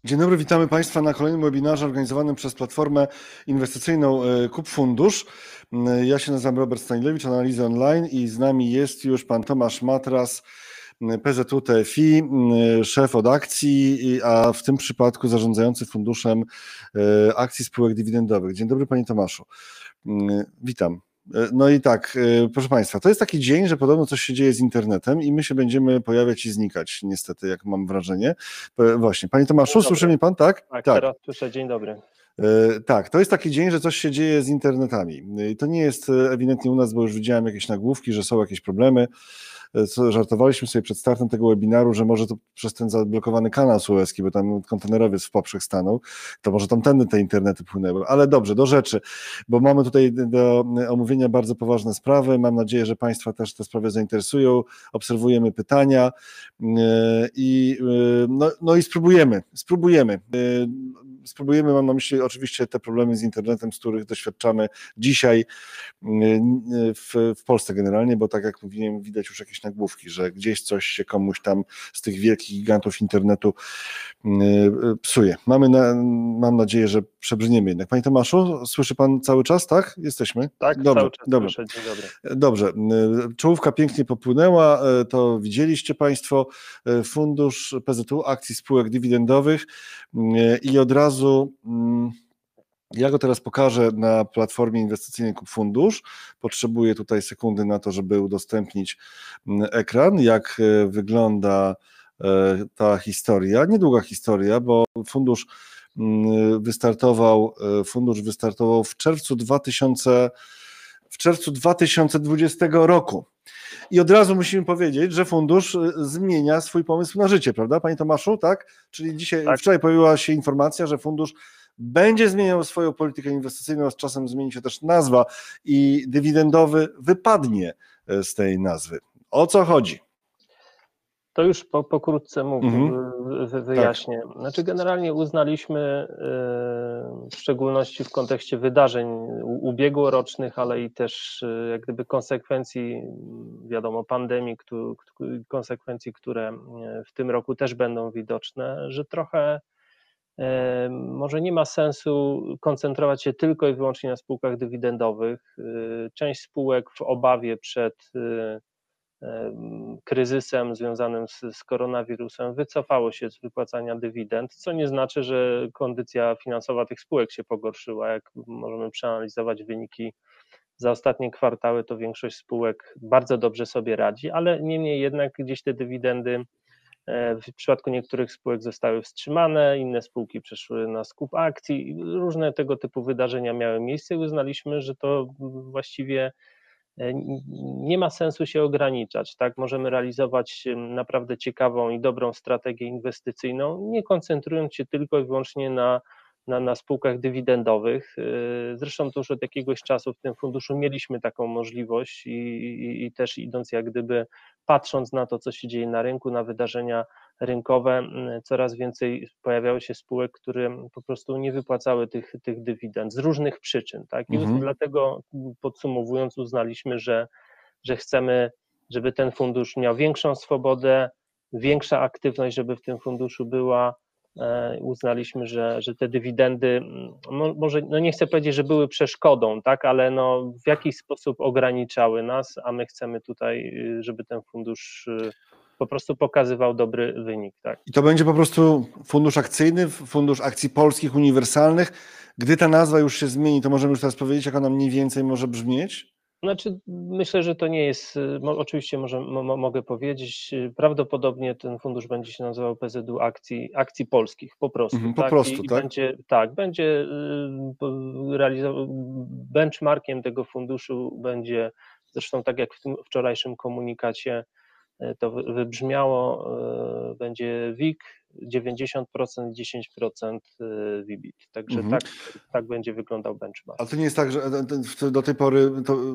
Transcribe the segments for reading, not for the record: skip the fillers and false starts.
Dzień dobry, witamy Państwa na kolejnym webinarze organizowanym przez platformę inwestycyjną Kup Fundusz. Ja się nazywam Robert Stanilewicz, Analizy Online, i z nami jest już pan Tomasz Matras, PZU TFI, szef od akcji, a w tym przypadku zarządzający funduszem akcji spółek dywidendowych. Dzień dobry, panie Tomaszu. Witam. No i tak, proszę Państwa, to jest taki dzień, że podobno coś się dzieje z internetem i my się będziemy pojawiać i znikać, niestety, jak mam wrażenie. Właśnie, panie Tomaszu, słyszy mnie pan, tak? Tak, teraz słyszę, dzień dobry. Tak, to jest taki dzień, że coś się dzieje z internetami. To nie jest ewidentnie u nas, bo już widziałem jakieś nagłówki, że są jakieś problemy. Żartowaliśmy sobie przed startem tego webinaru, że może to przez ten zablokowany kanał sueski, bo tam kontenerowiec w poprzek stanął, to może tamtędy te internety płynęły. Ale dobrze, do rzeczy, bo mamy tutaj do omówienia bardzo poważne sprawy. Mam nadzieję, że Państwa też te sprawy zainteresują. Obserwujemy pytania i spróbujemy, mam na myśli oczywiście te problemy z internetem, z których doświadczamy dzisiaj w Polsce generalnie, bo tak jak mówiłem, widać już jakieś nagłówki, że gdzieś coś się komuś tam z tych wielkich gigantów internetu psuje. Mam nadzieję, że przebrniemy jednak. Panie Tomaszu, słyszy pan cały czas, tak? Jesteśmy? Tak, dobrze, cały czas dobrze. Słyszę. Dzień dobry. Dobrze, czołówka pięknie popłynęła, to widzieliście Państwo, fundusz PZU akcji spółek dywidendowych i od razu ja go teraz pokażę na platformie inwestycyjnej Kup Fundusz. Potrzebuję tutaj sekundy na to, żeby udostępnić ekran, jak wygląda ta historia. Niedługa historia, bo fundusz wystartował w czerwcu 2020 roku. I od razu musimy powiedzieć, że fundusz zmienia swój pomysł na życie, prawda, panie Tomaszu, tak? Czyli wczoraj pojawiła się informacja, że fundusz będzie zmieniał swoją politykę inwestycyjną, z czasem zmieni się też nazwa i dywidendowy wypadnie z tej nazwy. O co chodzi? To już pokrótce wyjaśnię. Tak. Znaczy generalnie uznaliśmy, w szczególności w kontekście wydarzeń ubiegłorocznych, ale i też jak gdyby konsekwencji, wiadomo, pandemii, konsekwencji, które w tym roku też będą widoczne, że trochę może nie ma sensu koncentrować się tylko i wyłącznie na spółkach dywidendowych. Część spółek w obawie przed kryzysem związanym z koronawirusem wycofało się z wypłacania dywidend, co nie znaczy, że kondycja finansowa tych spółek się pogorszyła. Jak możemy przeanalizować wyniki za ostatnie kwartały, to większość spółek bardzo dobrze sobie radzi, ale niemniej jednak gdzieś te dywidendy w przypadku niektórych spółek zostały wstrzymane, inne spółki przeszły na skup akcji, różne tego typu wydarzenia miały miejsce i uznaliśmy, że to właściwie nie ma sensu się ograniczać, tak? Możemy realizować naprawdę ciekawą i dobrą strategię inwestycyjną, nie koncentrując się tylko i wyłącznie na spółkach dywidendowych. Zresztą to już od jakiegoś czasu w tym funduszu mieliśmy taką możliwość i też idąc jak gdyby patrząc na to, co się dzieje na rynku, na wydarzenia rynkowe, coraz więcej pojawiało się spółek, które po prostu nie wypłacały tych dywidend z różnych przyczyn, tak? I dlatego podsumowując uznaliśmy, że chcemy, żeby ten fundusz miał większą swobodę, większa aktywność, żeby w tym funduszu była. Uznaliśmy, że te dywidendy, może no nie chcę powiedzieć, że były przeszkodą, tak, ale no w jakiś sposób ograniczały nas, a my chcemy tutaj, żeby ten fundusz po prostu pokazywał dobry wynik. Tak. I to będzie po prostu fundusz akcyjny, fundusz akcji polskich uniwersalnych. Gdy ta nazwa już się zmieni, to możemy już teraz powiedzieć, jak ona mniej więcej może brzmieć? Znaczy, myślę, że to nie jest, oczywiście mogę powiedzieć, prawdopodobnie ten fundusz będzie się nazywał PZU akcji polskich, po prostu. Po prostu, tak? Będzie realizował, benchmarkiem tego funduszu będzie, zresztą tak jak w tym wczorajszym komunikacie to wybrzmiało, będzie WIG 90%, 10% WIBIT. Także tak będzie wyglądał benchmark. A to nie jest tak, że do tej pory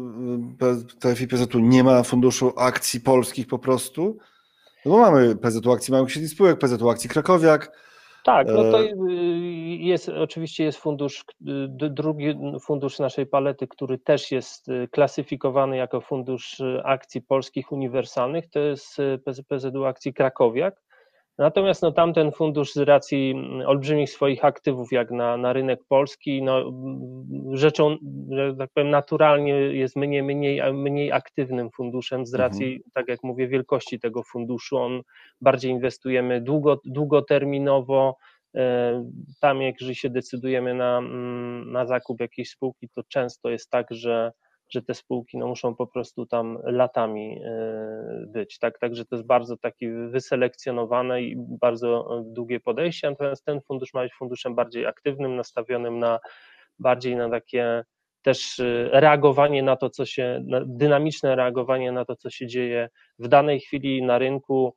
TFI PZU nie ma funduszu akcji polskich po prostu? No bo mamy PZU akcji małych średnich spółek, PZU akcji Krakowiak. Tak, no to oczywiście jest fundusz, drugi fundusz naszej palety, który też jest klasyfikowany jako fundusz akcji polskich uniwersalnych, to jest PZU akcji Krakowiak. Natomiast no, tamten fundusz z racji olbrzymich swoich aktywów jak na rynek polski, no, rzeczą, że tak powiem, naturalnie jest mniej aktywnym funduszem z racji, tak jak mówię, wielkości tego funduszu. Bardziej inwestujemy długoterminowo. Tam, jeżeli się decydujemy na zakup jakiejś spółki, to często jest tak, że te spółki no, muszą po prostu tam latami być. Tak? Także to jest bardzo takie wyselekcjonowane i bardzo długie podejście, natomiast ten fundusz ma być funduszem bardziej aktywnym, nastawionym bardziej na takie też reagowanie na to, dynamiczne reagowanie na to, co się dzieje w danej chwili na rynku.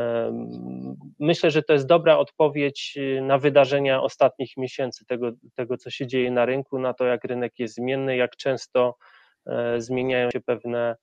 Myślę, że to jest dobra odpowiedź na wydarzenia ostatnich miesięcy, tego co się dzieje na rynku, na to, jak rynek jest zmienny, jak często zmieniają się pewne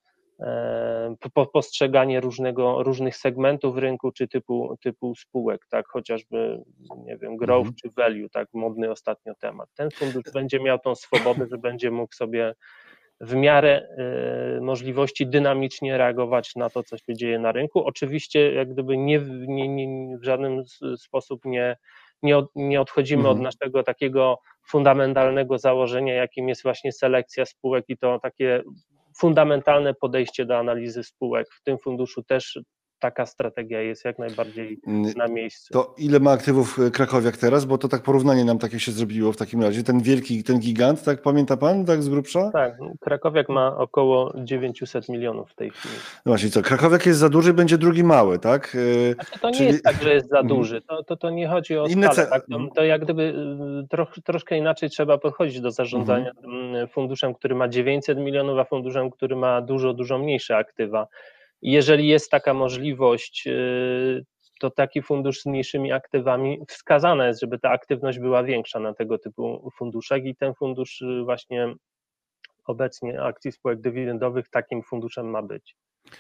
postrzeganie różnych segmentów rynku czy typu spółek, tak, chociażby, nie wiem, growth czy value, tak, modny ostatnio temat. Ten fundusz będzie miał tą swobodę, że będzie mógł sobie w miarę możliwości dynamicznie reagować na to, co się dzieje na rynku. Oczywiście jak gdyby w żaden sposób nie odchodzimy od naszego takiego fundamentalnego założenia, jakim jest właśnie selekcja spółek i to takie fundamentalne podejście do analizy spółek. W tym funduszu też taka strategia jest jak najbardziej na miejscu. To ile ma aktywów Krakowiak teraz? Bo to tak porównanie nam takie się zrobiło w takim razie. Ten gigant, tak pamięta pan, tak z grubsza? Tak, Krakowiak ma około 900 milionów w tej chwili. No właśnie, co, Krakowiak jest za duży, będzie drugi mały, tak? Znaczy, to nie jest tak, że jest za duży, to nie chodzi o skalę, tak? To jak gdyby troszkę inaczej trzeba podchodzić do zarządzania funduszem, który ma 900 milionów, a funduszem, który ma dużo mniejsze aktywa. Jeżeli jest taka możliwość, to taki fundusz z mniejszymi aktywami wskazane jest, żeby ta aktywność była większa na tego typu funduszach i ten fundusz właśnie obecnie akcji spółek dywidendowych takim funduszem ma być.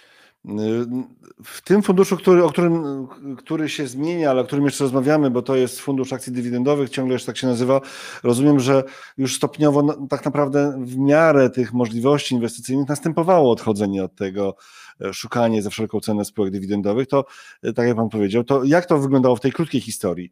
W tym funduszu, który się zmienia, ale o którym jeszcze rozmawiamy, bo to jest fundusz akcji dywidendowych, ciągle jeszcze tak się nazywa, rozumiem, że już stopniowo tak naprawdę w miarę tych możliwości inwestycyjnych następowało odchodzenie od tego, szukanie za wszelką cenę spółek dywidendowych. To, tak jak pan powiedział, to jak to wyglądało w tej krótkiej historii?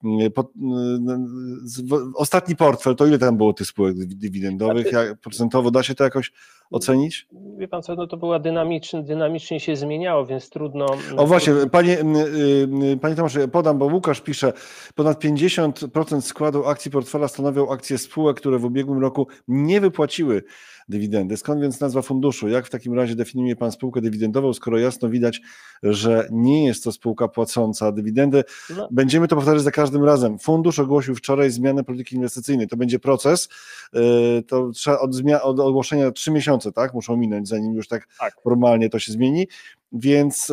Ostatni portfel, to ile tam było tych spółek dywidendowych? Jak procentowo da się to jakoś ocenić? Wie pan co, no to była dynamicznie się zmieniało, więc trudno... O właśnie, panie Tomaszu, podam, bo Łukasz pisze, ponad 50% składu akcji portfela stanowią akcje spółek, które w ubiegłym roku nie wypłaciły dywidendy. Skąd więc nazwa funduszu? Jak w takim razie definiuje pan spółkę dywidendową, skoro jasno widać, że nie jest to spółka płacąca dywidendy? No. Będziemy to powtarzać za każdym razem. Fundusz ogłosił wczoraj zmianę polityki inwestycyjnej. To będzie proces. To trzeba od ogłoszenia 3 miesiące, tak? Muszą minąć, zanim już tak formalnie to się zmieni. Więc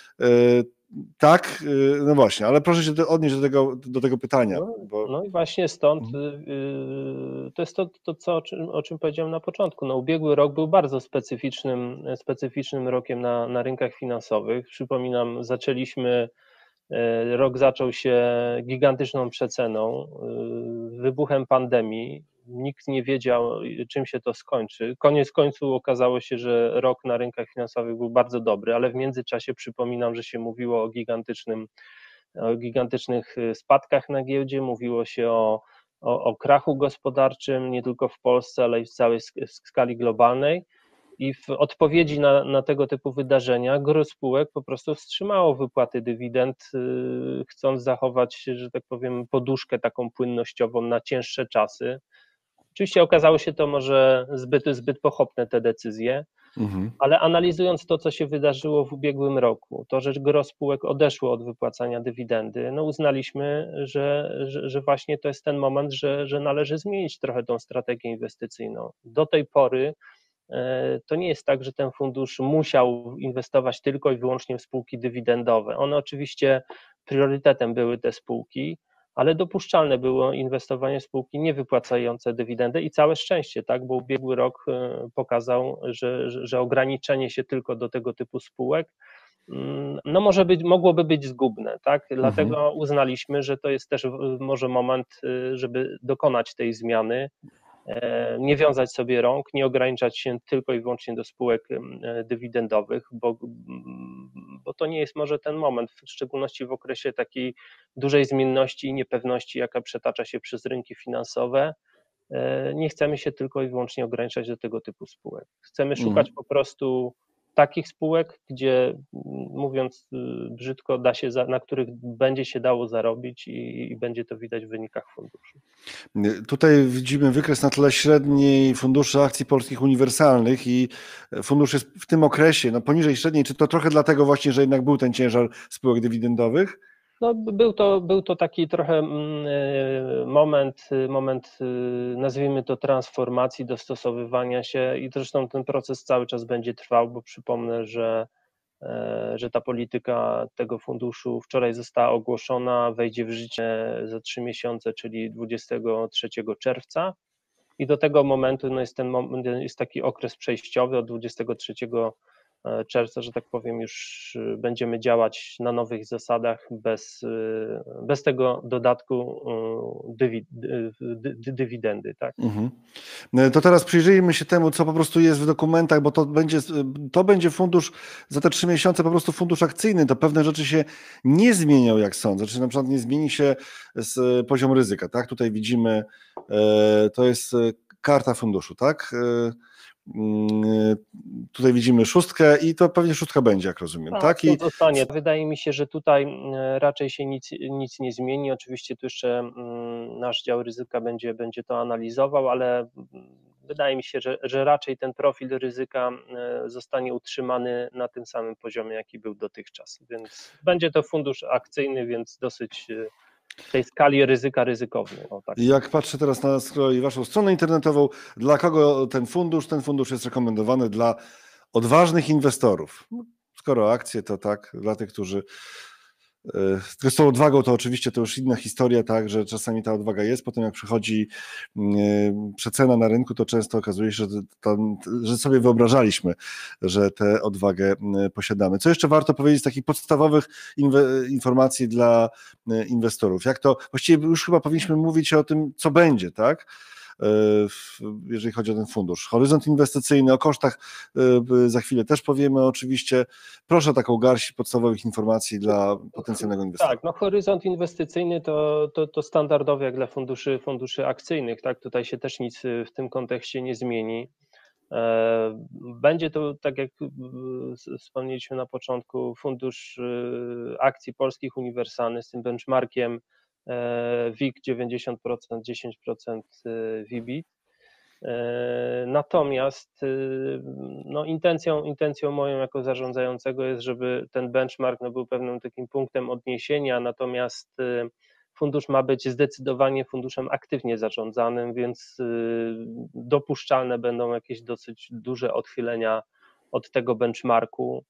tak, no właśnie, ale proszę się odnieść do tego pytania. No i właśnie stąd to jest to o czym powiedziałem na początku. No, ubiegły rok był bardzo specyficznym rokiem na rynkach finansowych. Przypominam, rok zaczął się gigantyczną przeceną, wybuchem pandemii. Nikt nie wiedział, czym się to skończy. Koniec końców okazało się, że rok na rynkach finansowych był bardzo dobry, ale w międzyczasie przypominam, że się mówiło o gigantycznych spadkach na giełdzie, mówiło się o krachu gospodarczym, nie tylko w Polsce, ale i w całej skali globalnej. I w odpowiedzi na tego typu wydarzenia gros spółek po prostu wstrzymało wypłaty dywidend, chcąc zachować, że tak powiem, poduszkę taką płynnościową na cięższe czasy. Oczywiście okazało się to może zbyt pochopne te decyzje, ale analizując to, co się wydarzyło w ubiegłym roku, to, że gros spółek odeszło od wypłacania dywidendy, no uznaliśmy, że właśnie to jest ten moment, że należy zmienić trochę tą strategię inwestycyjną. Do tej pory to nie jest tak, że ten fundusz musiał inwestować tylko i wyłącznie w spółki dywidendowe. One oczywiście priorytetem były te spółki, ale dopuszczalne było inwestowanie w spółki niewypłacające dywidendy i całe szczęście, tak, bo ubiegły rok pokazał, że ograniczenie się tylko do tego typu spółek no mogłoby być zgubne, tak, dlatego uznaliśmy, że to jest też może moment, żeby dokonać tej zmiany nie wiązać sobie rąk, nie ograniczać się tylko i wyłącznie do spółek dywidendowych, bo to nie jest może ten moment, w szczególności w okresie takiej dużej zmienności i niepewności, jaka przetacza się przez rynki finansowe. Nie chcemy się tylko i wyłącznie ograniczać do tego typu spółek. Chcemy szukać po prostu takich spółek, gdzie, mówiąc brzydko, na których będzie się dało zarobić i będzie to widać w wynikach funduszu. Tutaj widzimy wykres na tle średniej funduszy akcji polskich uniwersalnych i fundusz jest w tym okresie poniżej średniej. Czy to trochę dlatego właśnie, że jednak był ten ciężar spółek dywidendowych? No, był to taki trochę moment, nazwijmy to, transformacji, dostosowywania się, i zresztą ten proces cały czas będzie trwał, bo przypomnę, że ta polityka tego funduszu wczoraj została ogłoszona, wejdzie w życie za 3 miesiące, czyli 23 czerwca. I do tego momentu jest taki okres przejściowy. Od 23 czerwca, że tak powiem, już będziemy działać na nowych zasadach, bez tego dodatku dywidendy. Tak? To teraz przyjrzyjmy się temu, co po prostu jest w dokumentach, bo to będzie fundusz za te 3 miesiące, po prostu fundusz akcyjny. To pewne rzeczy się nie zmienią, jak sądzę. Czy na przykład nie zmieni się poziom ryzyka, tak? Tutaj widzimy, to jest karta funduszu, tak? Tutaj widzimy 6 i to pewnie 6 będzie, jak rozumiem, tak? To zostanie. Wydaje mi się, że tutaj raczej się nic nie zmieni. Oczywiście tu jeszcze nasz dział ryzyka będzie to analizował, ale wydaje mi się, że raczej ten profil ryzyka zostanie utrzymany na tym samym poziomie, jaki był dotychczas. Więc będzie to fundusz akcyjny, więc dosyć w tej skali ryzyka ryzykowny. Tak. Jak patrzę teraz na waszą stronę internetową, dla kogo ten fundusz? Ten fundusz jest rekomendowany dla odważnych inwestorów. Skoro akcje, to tak, dla tych, którzy tylko z tą odwagą, to oczywiście to już inna historia, tak, że czasami ta odwaga jest, potem jak przychodzi przecena na rynku, to często okazuje się, że sobie wyobrażaliśmy, że tę odwagę posiadamy. Co jeszcze warto powiedzieć z takich podstawowych informacji dla inwestorów? Jak to, właściwie już chyba powinniśmy mówić o tym, co będzie, tak? Jeżeli chodzi o ten fundusz. Horyzont inwestycyjny, o kosztach za chwilę też powiemy oczywiście. Proszę o taką garść podstawowych informacji dla potencjalnego inwestora. Tak, no horyzont inwestycyjny to standardowy jak dla funduszy akcyjnych, tak? Tutaj się też nic w tym kontekście nie zmieni. Będzie to, tak jak wspomnieliśmy na początku, fundusz akcji polskich uniwersalnych z tym benchmarkiem WIG 90%, 10% WIBIT. Natomiast no, intencją moją jako zarządzającego jest, żeby ten benchmark był pewnym takim punktem odniesienia, natomiast fundusz ma być zdecydowanie funduszem aktywnie zarządzanym, więc dopuszczalne będą jakieś dosyć duże odchylenia od tego benchmarku.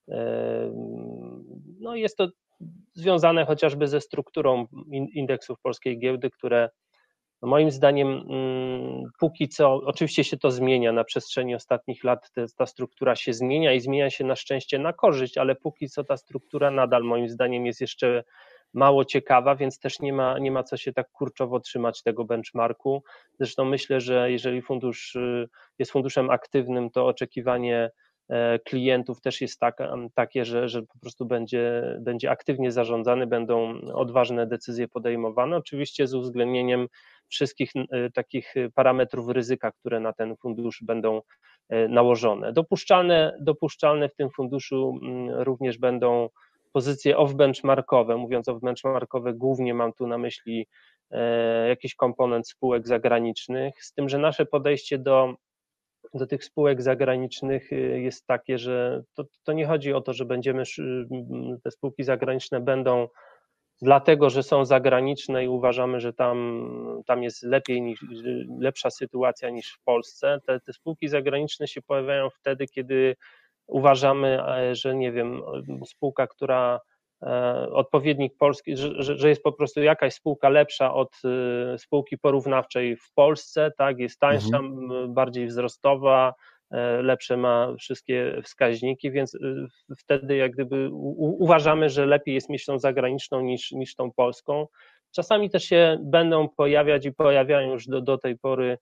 No, jest to związane chociażby ze strukturą indeksów polskiej giełdy, które moim zdaniem póki co, oczywiście się to zmienia na przestrzeni ostatnich lat, ta struktura się zmienia i zmienia się na szczęście na korzyść, ale póki co ta struktura nadal moim zdaniem jest jeszcze mało ciekawa, więc też nie ma co się tak kurczowo trzymać tego benchmarku. Zresztą myślę, że jeżeli fundusz jest funduszem aktywnym, to oczekiwanie klientów też jest takie, że po prostu będzie aktywnie zarządzany, będą odważne decyzje podejmowane, oczywiście z uwzględnieniem wszystkich takich parametrów ryzyka, które na ten fundusz będą nałożone. Dopuszczalne w tym funduszu również będą pozycje off-benchmarkowe. Mówiąc off-benchmarkowe, głównie mam tu na myśli jakiś komponent spółek zagranicznych, z tym, że nasze podejście do tych spółek zagranicznych jest takie, że to nie chodzi o to, że te spółki zagraniczne będą dlatego, że są zagraniczne i uważamy, że tam jest lepsza sytuacja niż w Polsce. Te spółki zagraniczne się pojawiają wtedy, kiedy uważamy, że nie wiem, spółka, która odpowiednik polski, że jest po prostu jakaś spółka lepsza od spółki porównawczej w Polsce, tak, jest tańsza, bardziej wzrostowa, lepsze ma wszystkie wskaźniki, więc wtedy jak gdyby uważamy, że lepiej jest mieć tą zagraniczną niż tą polską. Czasami też się będą pojawiać i pojawiają już do tej pory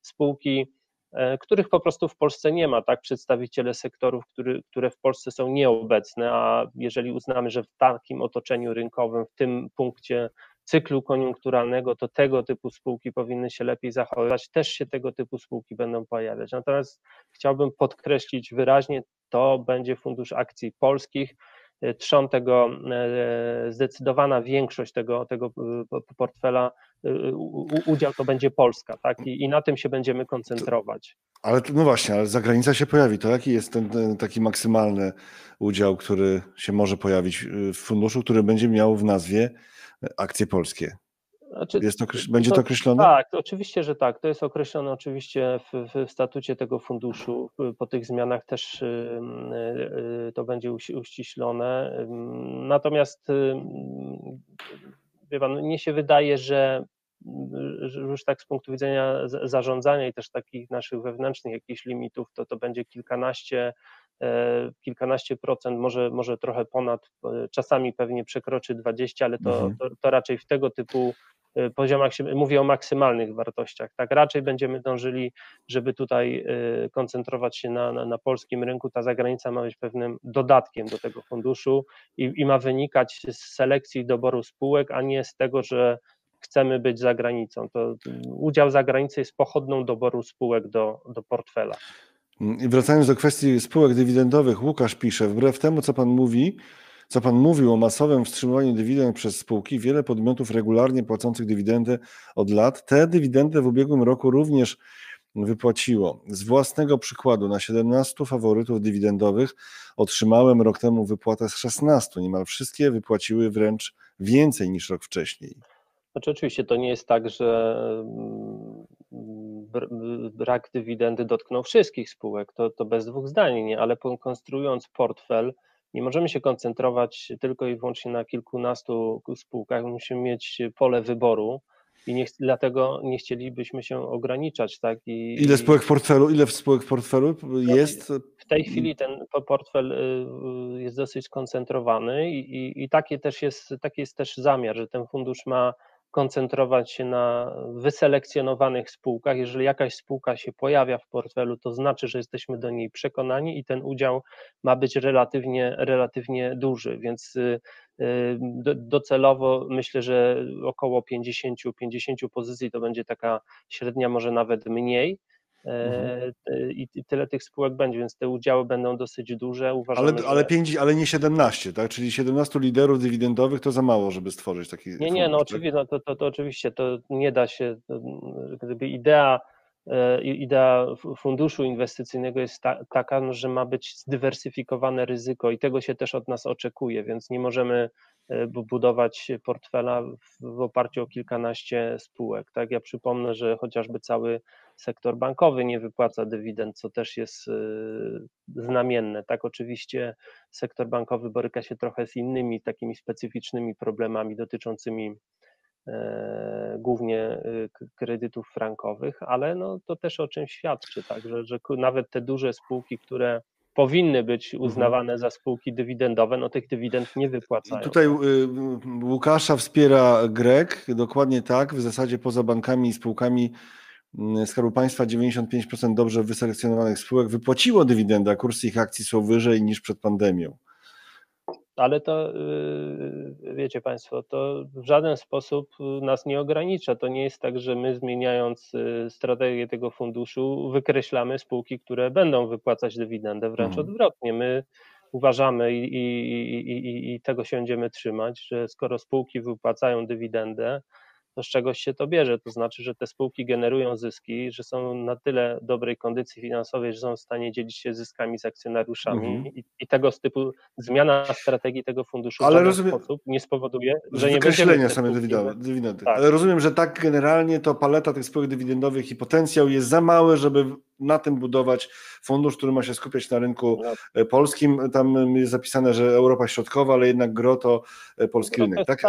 spółki, których po prostu w Polsce nie ma, tak? Przedstawiciele sektorów, które w Polsce są nieobecne, a jeżeli uznamy, że w takim otoczeniu rynkowym, w tym punkcie cyklu koniunkturalnego, to tego typu spółki powinny się lepiej zachowywać, też się tego typu spółki będą pojawiać. Natomiast chciałbym podkreślić wyraźnie, to będzie fundusz akcji polskich. Trzon tego, zdecydowana większość tego portfela, udział to będzie Polska, tak? I na tym się będziemy koncentrować. Ale no właśnie, ale zagranica się pojawi. To jaki jest ten taki maksymalny udział, który się może pojawić w funduszu, który będzie miał w nazwie akcje polskie? Znaczy, Będzie to określone? Tak, oczywiście, że tak. To jest określone oczywiście w statucie tego funduszu. Po tych zmianach też to będzie uściślone. Natomiast wie pan, mnie się wydaje, że już tak z punktu widzenia zarządzania i też takich naszych wewnętrznych jakichś limitów, to będzie kilkanaście procent, może trochę ponad, czasami pewnie przekroczy 20, ale to raczej w tego typu poziomach, mówię o maksymalnych wartościach, tak, raczej będziemy dążyli, żeby tutaj koncentrować się na polskim rynku, ta zagranica ma być pewnym dodatkiem do tego funduszu i ma wynikać z selekcji i doboru spółek, a nie z tego, że chcemy być za granicą. To udział za granicą jest pochodną doboru spółek do portfela. I wracając do kwestii spółek dywidendowych, Łukasz pisze, wbrew temu, co pan mówił o masowym wstrzymywaniu dywidend przez spółki, wiele podmiotów regularnie płacących dywidendy od lat, te dywidendy w ubiegłym roku również wypłaciło. Z własnego przykładu na 17 faworytów dywidendowych otrzymałem rok temu wypłatę z 16. Niemal wszystkie wypłaciły wręcz więcej niż rok wcześniej. Znaczy oczywiście to nie jest tak, że brak dywidendy dotknął wszystkich spółek, to bez dwóch zdań, nie? Ale konstruując portfel, nie możemy się koncentrować tylko i wyłącznie na kilkunastu spółkach, musimy mieć pole wyboru i dlatego nie chcielibyśmy się ograniczać, tak? Ile spółek w portfelu jest? W tej chwili ten portfel jest dosyć skoncentrowany i taki jest też zamiar, że ten fundusz ma koncentrować się na wyselekcjonowanych spółkach. Jeżeli jakaś spółka się pojawia w portfelu, to znaczy, że jesteśmy do niej przekonani i ten udział ma być relatywnie duży, więc docelowo myślę, że około 50 pozycji to będzie taka średnia, może nawet mniej. I tyle tych spółek będzie, więc te udziały będą dosyć duże. Uważamy, Ale nie 17, tak? Czyli 17 liderów dywidendowych to za mało, żeby stworzyć taki Nie, fundusz, no tak? oczywiście, no to oczywiście to nie da się, gdyby idea funduszu inwestycyjnego jest taka, no, że ma być zdywersyfikowane ryzyko i tego się też od nas oczekuje, więc nie możemy budować portfela w oparciu o kilkanaście spółek. Tak, ja przypomnę, że chociażby cały sektor bankowy nie wypłaca dywidend, co też jest znamienne. Tak, oczywiście sektor bankowy boryka się trochę z innymi takimi specyficznymi problemami dotyczącymi głównie kredytów frankowych, ale no, to też o czym świadczy, tak, że nawet te duże spółki, które powinny być uznawane za spółki dywidendowe, no tych dywidend nie wypłacają. Tutaj Łukasza wspiera Grek, dokładnie tak, w zasadzie poza bankami i spółkami Skarbu Państwa 95% dobrze wyselekcjonowanych spółek wypłaciło dywidendę, a kursy ich akcji są wyżej niż przed pandemią. Ale to, wiecie Państwo, to w żaden sposób nas nie ogranicza. To nie jest tak, że my zmieniając strategię tego funduszu wykreślamy spółki, które będą wypłacać dywidendę, wręcz odwrotnie. My uważamy i tego się będziemy trzymać, że skoro spółki wypłacają dywidendę, to z czegoś się to bierze. To znaczy, że te spółki generują zyski, że są na tyle dobrej kondycji finansowej, że są w stanie dzielić się zyskami z akcjonariuszami i tego typu zmiana strategii tego funduszu w żaden sposób nie spowoduje, że nie będziemy same dywidendy. Tak. Ale rozumiem, że tak generalnie to paleta tych spółek dywidendowych i potencjał jest za mały, żeby na tym budować fundusz, który ma się skupiać na rynku polskim. Tam jest zapisane, że Europa Środkowa, ale jednak gro to polski rynek. Tak,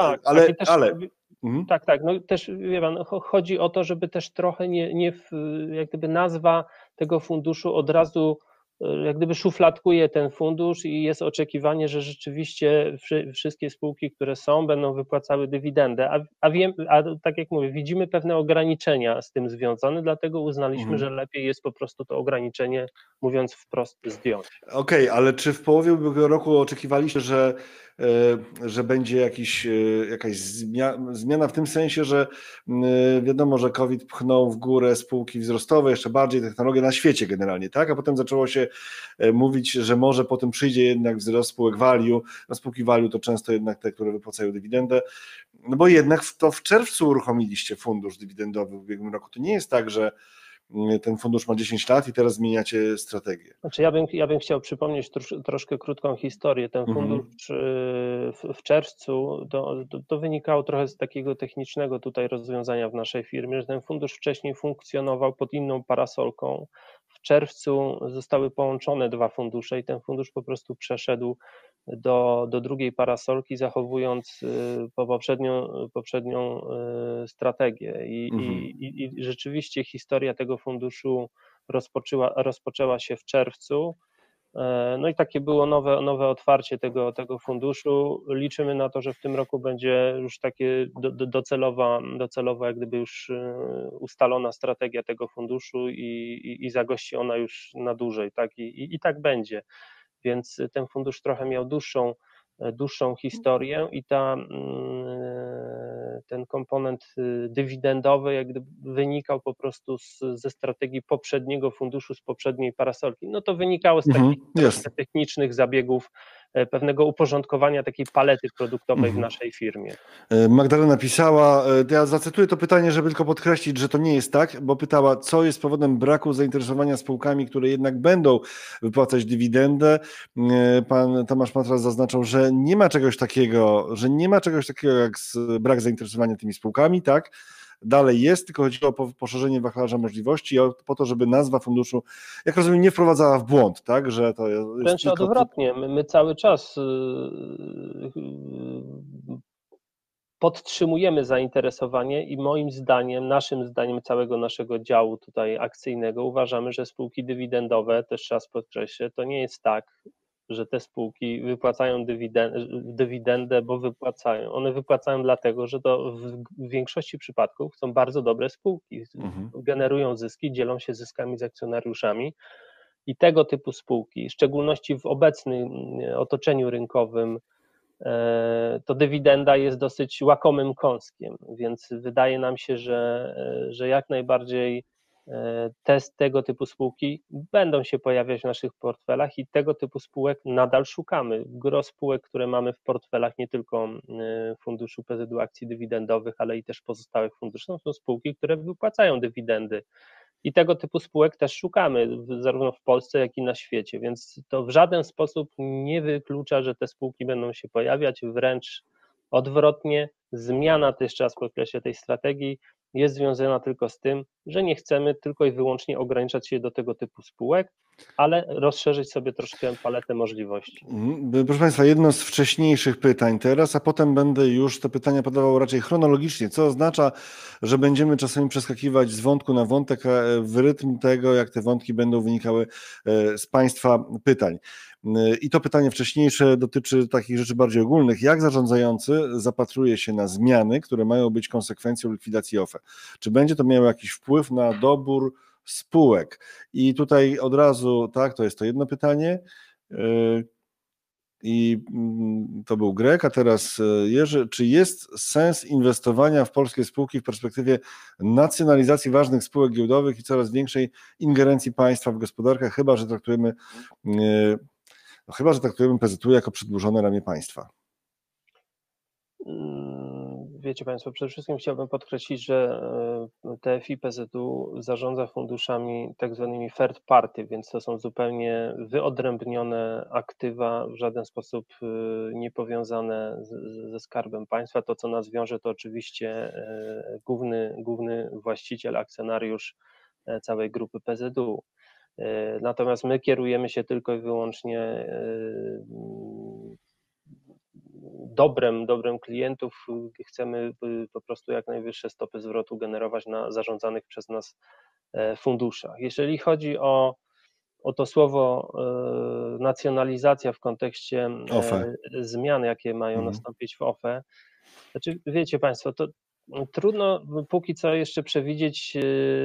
Tak. No też wie pan, chodzi o to, żeby też trochę jak gdyby nazwa tego funduszu od razu jak gdyby szufladkuje ten fundusz i jest oczekiwanie, że rzeczywiście wszystkie spółki, które są, będą wypłacały dywidendę, a tak jak mówię, widzimy pewne ograniczenia z tym związane, dlatego uznaliśmy, że lepiej jest po prostu to ograniczenie, mówiąc wprost, zdjąć. Okej, ale czy w połowie ubiegłego roku oczekiwaliście, że będzie jakaś zmiana w tym sensie, że wiadomo, że COVID pchnął w górę spółki wzrostowe, jeszcze bardziej technologie na świecie generalnie, tak? A potem zaczęło się mówić, że może potem przyjdzie jednak wzrost spółek value. Na spółki value to często jednak te, które wypłacają dywidendę. No bo jednak to w czerwcu uruchomiliście fundusz dywidendowy w ubiegłym roku. To nie jest tak, że ten fundusz ma 10 lat i teraz zmieniacie strategię. Znaczy ja bym chciał przypomnieć troszkę krótką historię. Ten fundusz w czerwcu, to wynikało trochę z takiego technicznego tutaj rozwiązania w naszej firmie, że ten fundusz wcześniej funkcjonował pod inną parasolką. W czerwcu zostały połączone dwa fundusze i ten fundusz po prostu przeszedł do drugiej parasolki, zachowując poprzednią strategię. I rzeczywiście historia tego funduszu rozpoczęła się w czerwcu. No i takie było nowe otwarcie tego funduszu. Liczymy na to, że w tym roku będzie już takie docelowa jak gdyby już ustalona strategia tego funduszu i zagości ona już na dłużej, tak? I tak będzie. Więc ten fundusz trochę miał dłuższą historię i ten komponent dywidendowy jak gdyby wynikał po prostu ze strategii poprzedniego funduszu, z poprzedniej parasolki. No to wynikało z takich troszkę technicznych zabiegów, pewnego uporządkowania takiej palety produktowej w naszej firmie. Magdalena pisała, ja zacytuję to pytanie, żeby tylko podkreślić, że to nie jest tak, bo pytała, co jest powodem braku zainteresowania spółkami, które jednak będą wypłacać dywidendę. Pan Tomasz Matras zaznaczał, że nie ma czegoś takiego, jak brak zainteresowania tymi spółkami, tak? Dalej jest, tylko chodziło o poszerzenie wachlarza możliwości, po to, żeby nazwa funduszu, jak rozumiem, nie wprowadzała w błąd, tak? Że to jest wręcz tylko... odwrotnie, my cały czas podtrzymujemy zainteresowanie i moim zdaniem, naszym zdaniem, całego naszego działu tutaj akcyjnego uważamy, że spółki dywidendowe, też trzeba podkreślić, to nie jest tak, że te spółki wypłacają dywidendę, bo wypłacają. One wypłacają dlatego, że to w większości przypadków są bardzo dobre spółki, generują zyski, dzielą się zyskami z akcjonariuszami i tego typu spółki, w szczególności w obecnym otoczeniu rynkowym, to dywidenda jest dosyć łakomym kąskiem, więc wydaje nam się, że jak najbardziej tego typu spółki będą się pojawiać w naszych portfelach i tego typu spółek nadal szukamy. Gros spółek, które mamy w portfelach, nie tylko funduszu PZU akcji dywidendowych, ale i też pozostałych funduszy, są spółki, które wypłacają dywidendy. I tego typu spółek też szukamy, zarówno w Polsce, jak i na świecie, więc to w żaden sposób nie wyklucza, że te spółki będą się pojawiać, wręcz odwrotnie, zmiana, to jeszcze raz podkreślę, tej strategii jest związana tylko z tym, że nie chcemy tylko i wyłącznie ograniczać się do tego typu spółek, ale rozszerzyć sobie troszkę paletę możliwości. Proszę Państwa, jedno z wcześniejszych pytań teraz, a potem będę już te pytania podawał raczej chronologicznie, co oznacza, że będziemy czasami przeskakiwać z wątku na wątek w rytm tego, jak te wątki będą wynikały z Państwa pytań. I to pytanie wcześniejsze dotyczy takich rzeczy bardziej ogólnych. Jak zarządzający zapatruje się na zmiany, które mają być konsekwencją likwidacji OFE? Czy będzie to miało jakiś wpływ na dobór spółek? I tutaj od razu, tak, to jest to jedno pytanie. I to był Grek, a teraz Jerzy. Czy jest sens inwestowania w polskie spółki w perspektywie nacjonalizacji ważnych spółek giełdowych i coraz większej ingerencji państwa w gospodarkę, chyba że traktujemy PZU jako przedłużone ramię państwa? Wiecie Państwo, przede wszystkim chciałbym podkreślić, że TFI PZU zarządza funduszami tak zwanymi third party, więc to są zupełnie wyodrębnione aktywa, w żaden sposób nie powiązane ze Skarbem Państwa. To, co nas wiąże, to oczywiście główny właściciel, akcjonariusz całej grupy PZU. Natomiast my kierujemy się tylko i wyłącznie dobrem klientów, chcemy po prostu jak najwyższe stopy zwrotu generować na zarządzanych przez nas funduszach. Jeżeli chodzi o o to słowo nacjonalizacja w kontekście OFE. zmian, jakie mają nastąpić w OFE. Znaczy, wiecie Państwo, to trudno póki co jeszcze przewidzieć,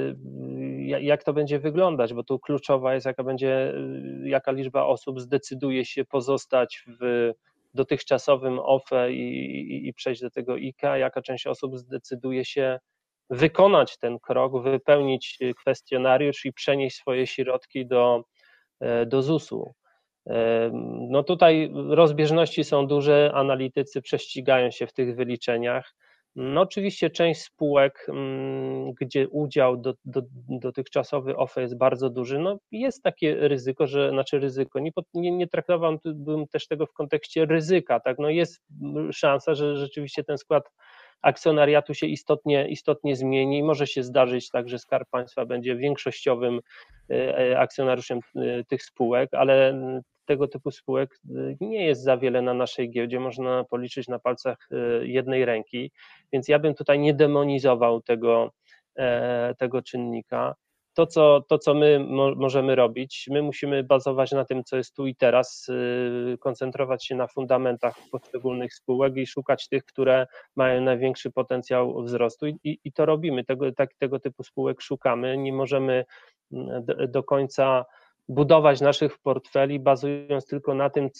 jak to będzie wyglądać, bo tu kluczowa jest, jaka liczba osób zdecyduje się pozostać w dotychczasowym OFE i przejść do tego IKE, jaka część osób zdecyduje się wykonać ten krok, wypełnić kwestionariusz i przenieść swoje środki do ZUS-u. No tutaj rozbieżności są duże, analitycy prześcigają się w tych wyliczeniach. No oczywiście część spółek, gdzie udział dotychczasowy OFE jest bardzo duży, no jest takie ryzyko, nie traktowałbym też tego w kontekście ryzyka, tak, no jest szansa, że rzeczywiście ten skład akcjonariatu się istotnie zmieni i może się zdarzyć tak, że Skarb Państwa będzie większościowym akcjonariuszem tych spółek, ale tego typu spółek nie jest za wiele na naszej giełdzie, można policzyć na palcach jednej ręki, więc ja bym tutaj nie demonizował tego czynnika. To, co my możemy robić, my musimy bazować na tym, co jest tu i teraz, koncentrować się na fundamentach poszczególnych spółek i szukać tych, które mają największy potencjał wzrostu i to robimy, tego typu spółek szukamy, nie możemy do końca budować naszych portfeli, bazując tylko na tym,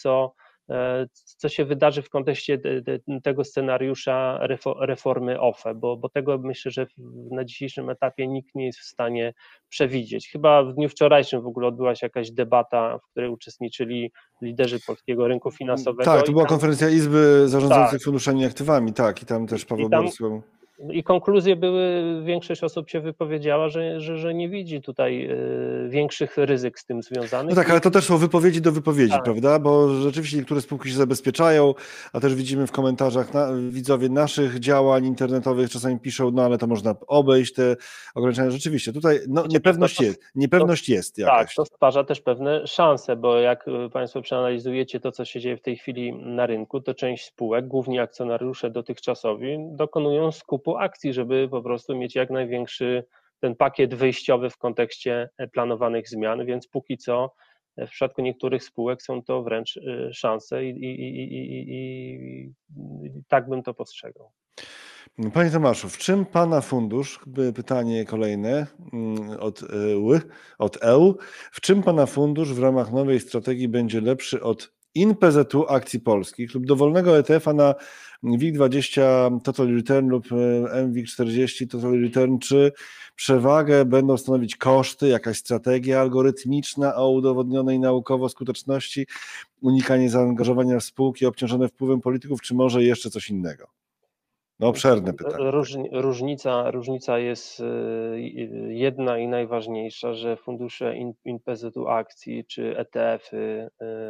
co się wydarzy w kontekście tego scenariusza reformy OFE, bo tego myślę, że na dzisiejszym etapie nikt nie jest w stanie przewidzieć. Chyba w dniu wczorajszym w ogóle odbyła się jakaś debata, w której uczestniczyli liderzy polskiego rynku finansowego. Tak, to była konferencja Izby Zarządzających Funduszami Aktywami, tak, i tam też Paweł Borys. I konkluzje były, większość osób się wypowiedziała, że nie widzi tutaj większych ryzyk z tym związanych. No tak, ale to też są wypowiedzi do wypowiedzi, tak, prawda? Bo rzeczywiście niektóre spółki się zabezpieczają, a też widzimy w komentarzach, widzowie naszych działań internetowych czasami piszą, no ale to można obejść te ograniczenia. Rzeczywiście, tutaj niepewność jest jakaś. Tak, to stwarza też pewne szanse, bo jak Państwo przeanalizujecie to, co się dzieje w tej chwili na rynku, to część spółek, głównie akcjonariusze dotychczasowi, dokonują skupu akcji, żeby po prostu mieć jak największy ten pakiet wyjściowy w kontekście planowanych zmian, więc póki co w przypadku niektórych spółek są to wręcz szanse i tak bym to postrzegał. Panie Tomaszu, w czym Pana fundusz, pytanie kolejne od EU, w czym Pana fundusz w ramach nowej strategii będzie lepszy od INPZU Akcji Polskich lub dowolnego ETF-a na WIG20 Total Return lub MWIG40 Total Return? Czy przewagę będą stanowić koszty, jakaś strategia algorytmiczna o udowodnionej naukowo skuteczności, unikanie zaangażowania w spółki obciążone wpływem polityków, czy może jeszcze coś innego? No, obszerne pytanie. Różnica jest jedna i najważniejsza, że fundusze INPZU akcji czy ETF-y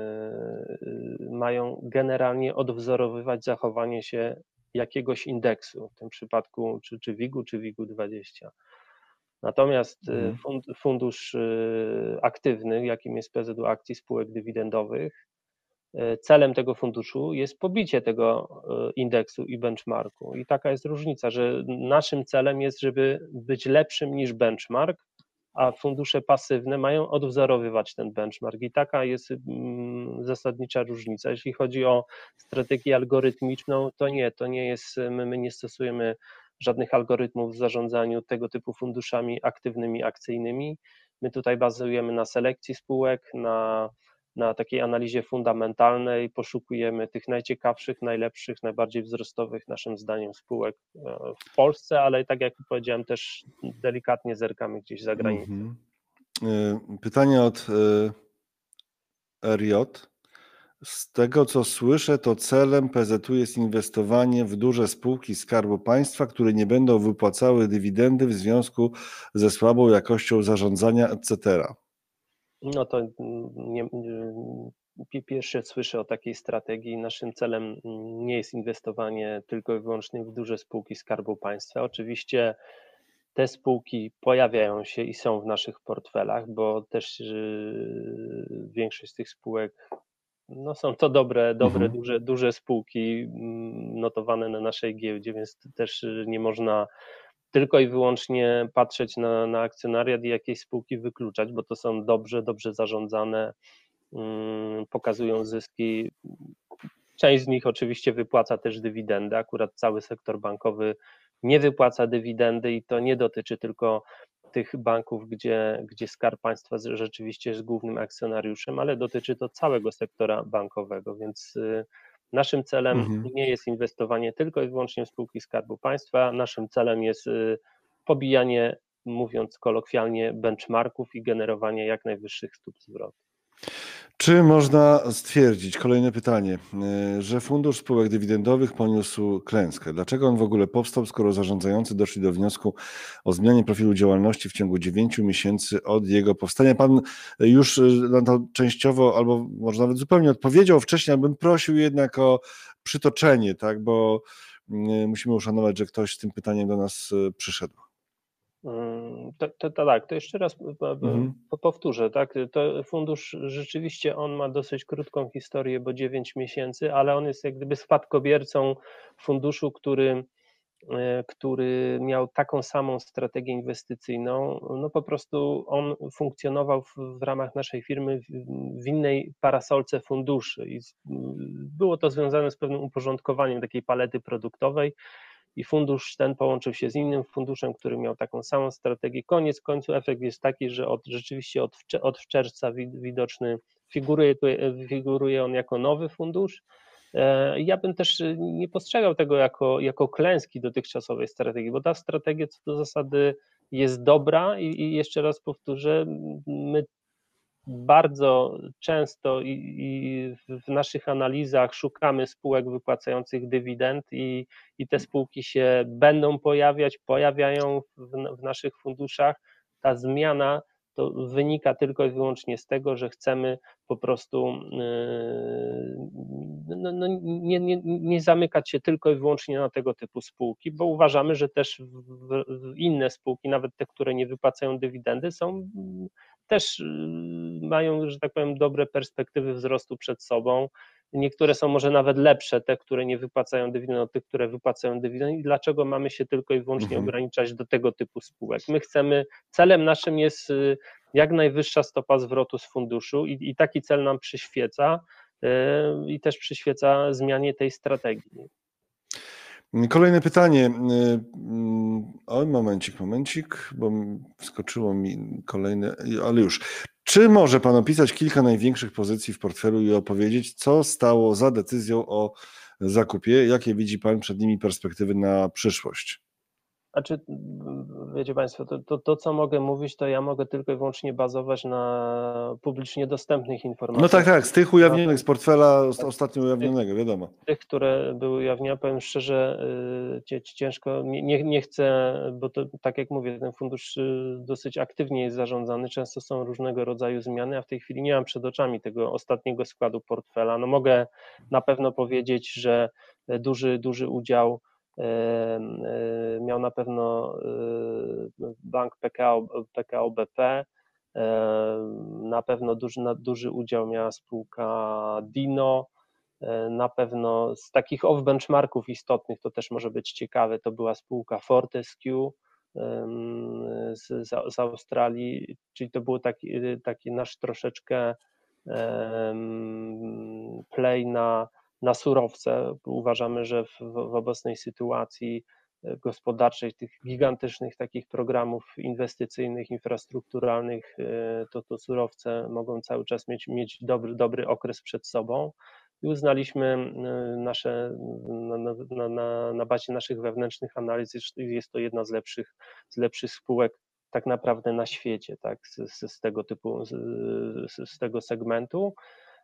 mają generalnie odwzorowywać zachowanie się jakiegoś indeksu, w tym przypadku czy WIG-u, czy WIG-20. Natomiast fundusz aktywny, jakim jest PZU akcji spółek dywidendowych, celem tego funduszu jest pobicie tego indeksu i benchmarku. I taka jest różnica, że naszym celem jest, żeby być lepszym niż benchmark, a fundusze pasywne mają odwzorowywać ten benchmark. I taka jest zasadnicza różnica. Jeśli chodzi o strategię algorytmiczną, to nie jest, my nie stosujemy żadnych algorytmów w zarządzaniu tego typu funduszami aktywnymi, akcyjnymi. My tutaj bazujemy na selekcji spółek, na takiej analizie fundamentalnej, poszukujemy tych najciekawszych, najlepszych, najbardziej wzrostowych naszym zdaniem spółek w Polsce, ale tak jak powiedziałem, też delikatnie zerkamy gdzieś za granicę. Pytanie od RJ. Z tego co słyszę, to celem PZU jest inwestowanie w duże spółki Skarbu Państwa, które nie będą wypłacały dywidendy w związku ze słabą jakością zarządzania, etc. No to pierwsze słyszę o takiej strategii. Naszym celem nie jest inwestowanie tylko i wyłącznie w duże spółki Skarbu Państwa. Oczywiście te spółki pojawiają się i są w naszych portfelach, bo też większość z tych spółek no są to dobre, duże spółki notowane na naszej giełdzie, więc też nie można tylko i wyłącznie patrzeć na akcjonariat i jakieś spółki wykluczać, bo to są dobrze zarządzane, pokazują zyski. Część z nich oczywiście wypłaca też dywidendę, akurat cały sektor bankowy nie wypłaca dywidendy i to nie dotyczy tylko tych banków, gdzie Skarb Państwa rzeczywiście jest głównym akcjonariuszem, ale dotyczy to całego sektora bankowego, więc naszym celem nie jest inwestowanie tylko i wyłącznie w spółki Skarbu Państwa, naszym celem jest pobijanie, mówiąc kolokwialnie, benchmarków i generowanie jak najwyższych stóp zwrotu. Czy można stwierdzić, kolejne pytanie, że fundusz spółek dywidendowych poniósł klęskę? Dlaczego on w ogóle powstał, skoro zarządzający doszli do wniosku o zmianie profilu działalności w ciągu 9 miesięcy od jego powstania? Pan już na to częściowo, albo może nawet zupełnie odpowiedział wcześniej, ale bym prosił jednak o przytoczenie, tak, bo musimy uszanować, że ktoś z tym pytaniem do nas przyszedł. Tak, to jeszcze raz Mhm. powtórzę, tak, to fundusz rzeczywiście on ma dosyć krótką historię, bo 9 miesięcy, ale on jest jak gdyby spadkobiercą funduszu, który miał taką samą strategię inwestycyjną, no po prostu on funkcjonował w ramach naszej firmy w innej parasolce funduszy i było to związane z pewnym uporządkowaniem takiej palety produktowej i fundusz ten połączył się z innym funduszem, który miał taką samą strategię. Koniec końców efekt jest taki, że rzeczywiście od czerwca widoczny figuruje on jako nowy fundusz. Ja bym też nie postrzegał tego jako klęski dotychczasowej strategii, bo ta strategia co do zasady jest dobra i jeszcze raz powtórzę, my bardzo często i w naszych analizach szukamy spółek wypłacających dywidend i te spółki się będą pojawiają w naszych funduszach. Ta zmiana to wynika tylko i wyłącznie z tego, że chcemy po prostu nie zamykać się tylko i wyłącznie na tego typu spółki, bo uważamy, że też inne spółki, nawet te, które nie wypłacają dywidendy, też mają, że tak powiem, dobre perspektywy wzrostu przed sobą. Niektóre są może nawet lepsze, te, które nie wypłacają dywidend, od tych, które wypłacają dywidend. I dlaczego mamy się tylko i wyłącznie ograniczać do tego typu spółek? Celem naszym jest jak najwyższa stopa zwrotu z funduszu i taki cel nam przyświeca i też przyświeca zmianie tej strategii. Kolejne pytanie. Oj, momencik, bo wskoczyło mi kolejne, ale już. Czy może Pan opisać kilka największych pozycji w portfelu i opowiedzieć, co stało za decyzją o zakupie? Jakie widzi Pan przed nimi perspektywy na przyszłość? Znaczy, wiecie Państwo, to co mogę mówić, to ja mogę tylko i wyłącznie bazować na publicznie dostępnych No informacjach. tak, z tych ujawnionych, z portfela ostatnio ujawnionego, wiadomo. Tych, które były ujawnione, powiem szczerze, ciężko, nie chcę, bo to tak jak mówię, ten fundusz dosyć aktywnie jest zarządzany, często są różnego rodzaju zmiany, a w tej chwili nie mam przed oczami tego ostatniego składu portfela. No mogę na pewno powiedzieć, że duży udział miał na pewno bank PKO BP, na pewno duży udział miała spółka Dino, na pewno z takich off-benchmarków istotnych, to też może być ciekawe, to była spółka Fortescue z Australii, czyli to był taki nasz troszeczkę play na surowce. Uważamy, że w obecnej sytuacji gospodarczej, tych gigantycznych takich programów inwestycyjnych, infrastrukturalnych, to surowce mogą cały czas mieć dobry okres przed sobą i uznaliśmy na bazie naszych wewnętrznych analiz, jest to jedna z lepszych spółek tak naprawdę na świecie, tak, z tego typu, z tego segmentu.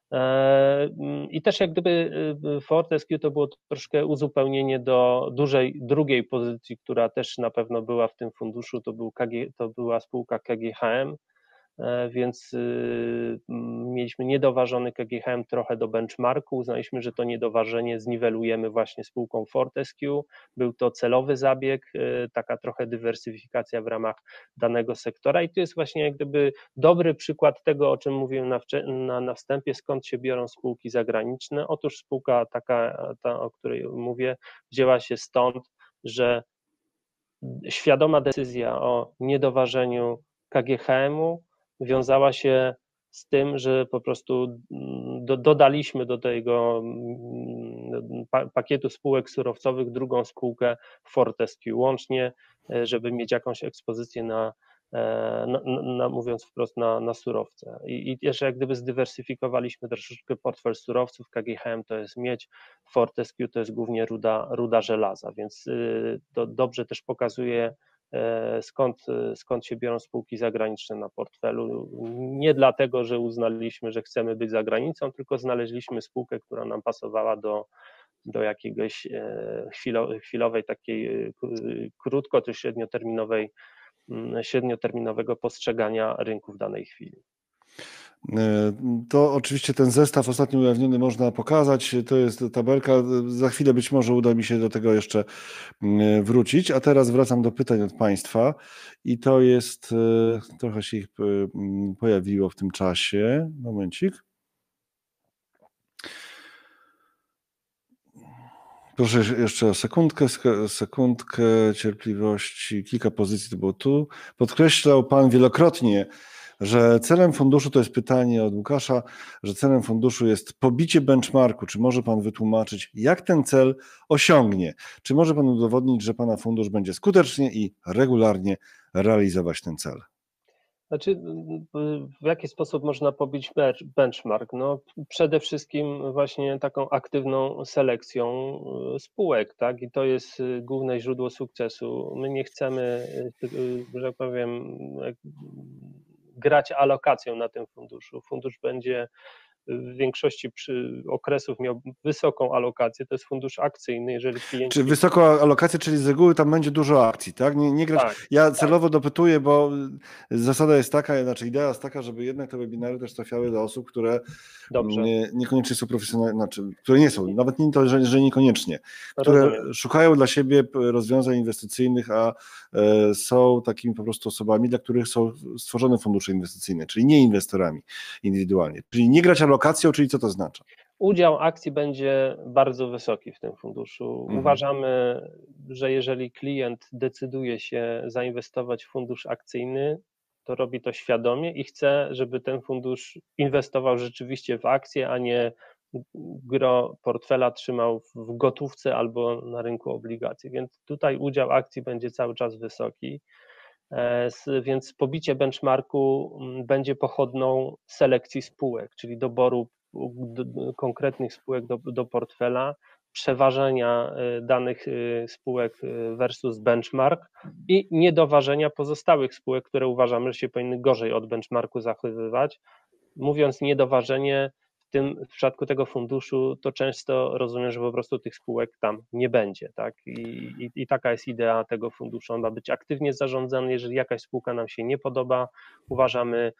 I też jak gdyby Fortescue to było troszkę uzupełnienie do drugiej pozycji, która też na pewno była w tym funduszu, to była spółka KGHM, więc mieliśmy niedoważony KGHM trochę do benchmarku, uznaliśmy, że to niedoważenie zniwelujemy właśnie spółką Fortescue, był to celowy zabieg, taka trochę dywersyfikacja w ramach danego sektora i to jest właśnie jak gdyby dobry przykład tego, o czym mówiłem na wstępie, skąd się biorą spółki zagraniczne. Otóż spółka ta, o której mówię, wzięła się stąd, że świadoma decyzja o niedoważeniu KGHM-u wiązała się z tym, że po prostu dodaliśmy do tego pakietu spółek surowcowych drugą spółkę Fortescue łącznie, żeby mieć jakąś ekspozycję mówiąc wprost, na surowce. I jeszcze jak gdyby zdywersyfikowaliśmy troszeczkę portfel surowców. KGHM to jest miedź, Fortescue to jest głównie ruda żelaza, więc to dobrze też pokazuje, skąd się biorą spółki zagraniczne na portfelu. Nie dlatego, że uznaliśmy, że chcemy być za granicą, tylko znaleźliśmy spółkę, która nam pasowała do jakiegoś chwilowej, takiej krótko czy średnioterminowego postrzegania rynku w danej chwili. To oczywiście ten zestaw ostatnio ujawniony można pokazać, to jest tabelka, za chwilę być może uda mi się do tego jeszcze wrócić, a teraz wracam do pytań od Państwa i to jest, trochę się ich pojawiło w tym czasie, momencik. Proszę jeszcze o sekundkę cierpliwości, kilka pozycji to było tu. Podkreślał Pan wielokrotnie, że celem funduszu, to jest pytanie od Łukasza, że celem funduszu jest pobicie benchmarku. Czy może Pan wytłumaczyć, jak ten cel osiągnie? Czy może Pan udowodnić, że Pana fundusz będzie skutecznie i regularnie realizować ten cel? Znaczy, w jaki sposób można pobić benchmark? No, przede wszystkim właśnie taką aktywną selekcją spółek, tak? I to jest główne źródło sukcesu. My nie chcemy, że tak powiem, grać alokacją na tym funduszu. Fundusz będzie w większości okresów miał wysoką alokację, to jest fundusz akcyjny, jeżeli klienci... Czy wysoką alokację, czyli z reguły tam będzie dużo akcji, tak? Nie grać. Tak, ja celowo dopytuję, bo zasada jest taka, znaczy idea jest taka, żeby jednak te webinary też trafiały do osób, które niekoniecznie są profesjonalne, znaczy, które nie są, nawet nie to, że niekoniecznie, które Rozumiem. szukają dla siebie rozwiązań inwestycyjnych, a są takimi po prostu osobami, dla których są stworzone fundusze inwestycyjne, czyli nie inwestorami indywidualnie. Czyli nie grać alokacją, czyli co to znaczy? Udział akcji będzie bardzo wysoki w tym funduszu. Uważamy, że jeżeli klient decyduje się zainwestować w fundusz akcyjny, to robi to świadomie i chce, żeby ten fundusz inwestował rzeczywiście w akcje, a nie gro portfela trzymał w gotówce albo na rynku obligacji. Więc tutaj udział akcji będzie cały czas wysoki. Więc pobicie benchmarku będzie pochodną selekcji spółek, czyli doboru konkretnych spółek do portfela, przeważenia danych spółek versus benchmark i niedoważenia pozostałych spółek, które uważamy, że się powinny gorzej od benchmarku zachowywać. Mówiąc niedoważenie, w przypadku tego funduszu, to często rozumiem, że po prostu tych spółek tam nie będzie, tak? I taka jest idea tego funduszu. On ma być aktywnie zarządzany. Jeżeli jakaś spółka nam się nie podoba, uważamy,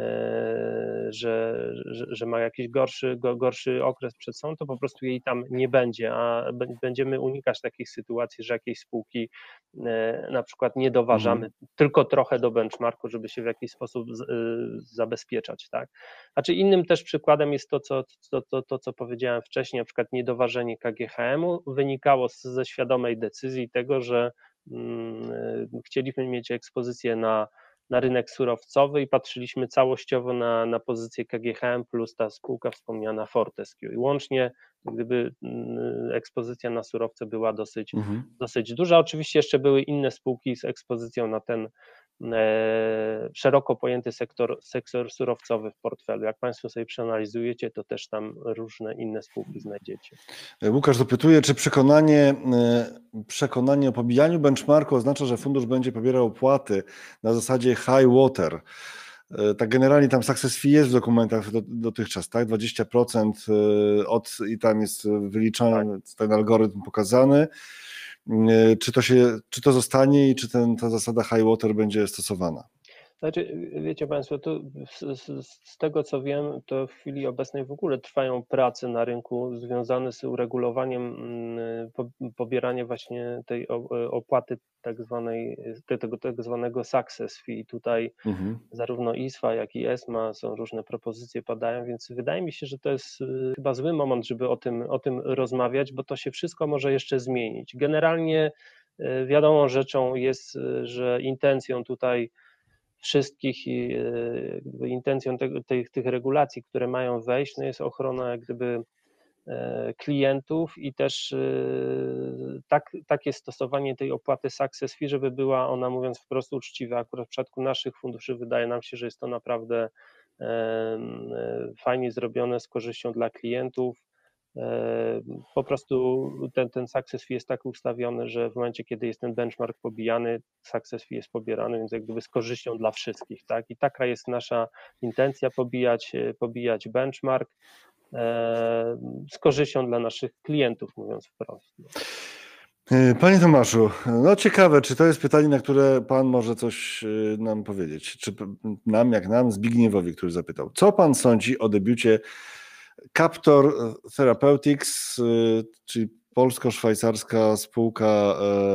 że ma jakiś gorszy okres przed sobą, to po prostu jej tam nie będzie, a będziemy unikać takich sytuacji, że jakieś spółki na przykład nie doważamy tylko trochę do benchmarku, żeby się w jakiś sposób zabezpieczać, tak? Znaczy innym też przykładem jest to, co powiedziałem wcześniej, na przykład niedoważenie KGHM-u wynikało ze świadomej decyzji tego, że chcieliśmy mieć ekspozycję na rynek surowcowy i patrzyliśmy całościowo na pozycję KGHM plus ta spółka wspomniana Fortescue. I łącznie gdyby ekspozycja na surowce była dosyć duża. Oczywiście jeszcze były inne spółki z ekspozycją na ten szeroko pojęty sektor surowcowy w portfelu. Jak Państwo sobie przeanalizujecie, to też tam różne inne spółki znajdziecie. Łukasz dopytuje, czy przekonanie o pobijaniu benchmarku oznacza, że fundusz będzie pobierał opłaty na zasadzie high water. Tak generalnie tam success fee jest w dokumentach dotychczas, tak? 20% i tam jest wyliczony ten algorytm pokazany. Czy to zostanie i czy ta zasada high water będzie stosowana? Znaczy, wiecie Państwo, to z tego co wiem, to w chwili obecnej w ogóle trwają prace na rynku związane z uregulowaniem pobierania właśnie tej opłaty tego tak zwanego success fee. Tutaj zarówno ISFA, jak i ESMA są różne propozycje padają, więc wydaje mi się, że to jest chyba zły moment, żeby o tym rozmawiać, bo to się wszystko może jeszcze zmienić. Generalnie Wiadomą rzeczą jest, że intencją tutaj wszystkich i intencją tych regulacji, które mają wejść, no jest ochrona jak gdyby klientów i też takie stosowanie tej opłaty success fee, żeby była ona, mówiąc wprost, uczciwa. Akurat w przypadku naszych funduszy wydaje nam się, że jest to naprawdę fajnie zrobione, z korzyścią dla klientów. Po prostu ten success fee jest tak ustawiony, że w momencie, kiedy jest ten benchmark pobijany, success fee jest pobierany, więc jak gdyby z korzyścią dla wszystkich, tak? I taka jest nasza intencja, pobijać benchmark z korzyścią dla naszych klientów, mówiąc wprost. Panie Tomaszu, no ciekawe, czy to jest pytanie, na które pan może coś nam powiedzieć? Czy nam, Zbigniewowi, który zapytał. Co pan sądzi o debiucie Captor Therapeutics, czyli polsko-szwajcarska spółka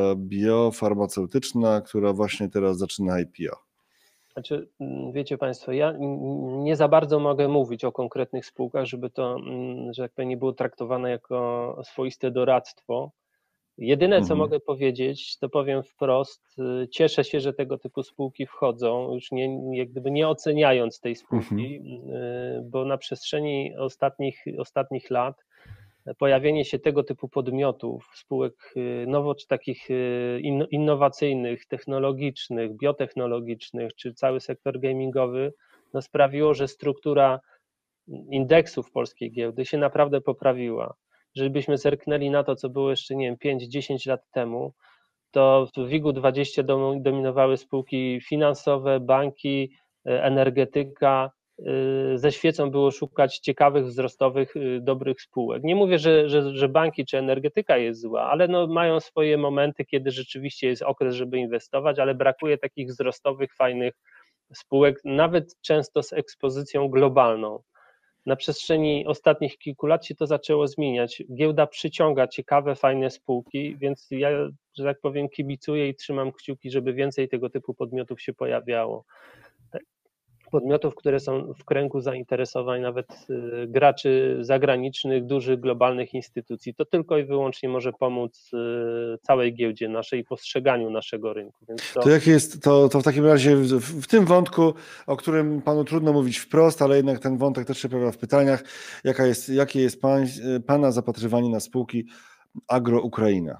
biofarmaceutyczna, która właśnie teraz zaczyna IPO? Znaczy, wiecie Państwo, ja nie za bardzo mogę mówić o konkretnych spółkach, żeby to, że tak powiem, nie było traktowane jako swoiste doradztwo. Jedyne, co mogę powiedzieć, to powiem wprost, cieszę się, że tego typu spółki wchodzą, już jak gdyby nie oceniając tej spółki, bo na przestrzeni ostatnich lat pojawienie się tego typu podmiotów, spółek czy takich innowacyjnych, technologicznych, biotechnologicznych, czy cały sektor gamingowy, no sprawiło, że struktura indeksów polskiej giełdy się naprawdę poprawiła. Jeżeli byśmy zerknęli na to, co było jeszcze, nie wiem, 5-10 lat temu, to w WIG-20 dominowały spółki finansowe, banki, energetyka. Ze świecą było szukać ciekawych, wzrostowych, dobrych spółek. Nie mówię, że banki czy energetyka jest zła, ale no mają swoje momenty, kiedy rzeczywiście jest okres, żeby inwestować, ale brakuje takich wzrostowych, fajnych spółek, nawet często z ekspozycją globalną. Na przestrzeni ostatnich kilku lat się to zaczęło zmieniać. Giełda przyciąga ciekawe, fajne spółki, więc ja, że tak powiem, kibicuję i trzymam kciuki, żeby więcej tego typu podmiotów się pojawiało. Podmiotów, które są w kręgu zainteresowań nawet graczy zagranicznych, dużych, globalnych instytucji. To tylko i wyłącznie może pomóc całej giełdzie naszej i postrzeganiu naszego rynku. Więc To jak jest, to w takim razie w tym wątku, o którym panu trudno mówić wprost, ale jednak ten wątek też się pojawia w pytaniach, jakie jest pana zapatrywanie na spółki Agro-Ukraina?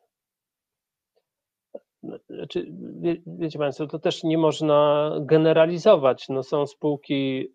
Znaczy, wiecie Państwo, to też nie można generalizować. No, są spółki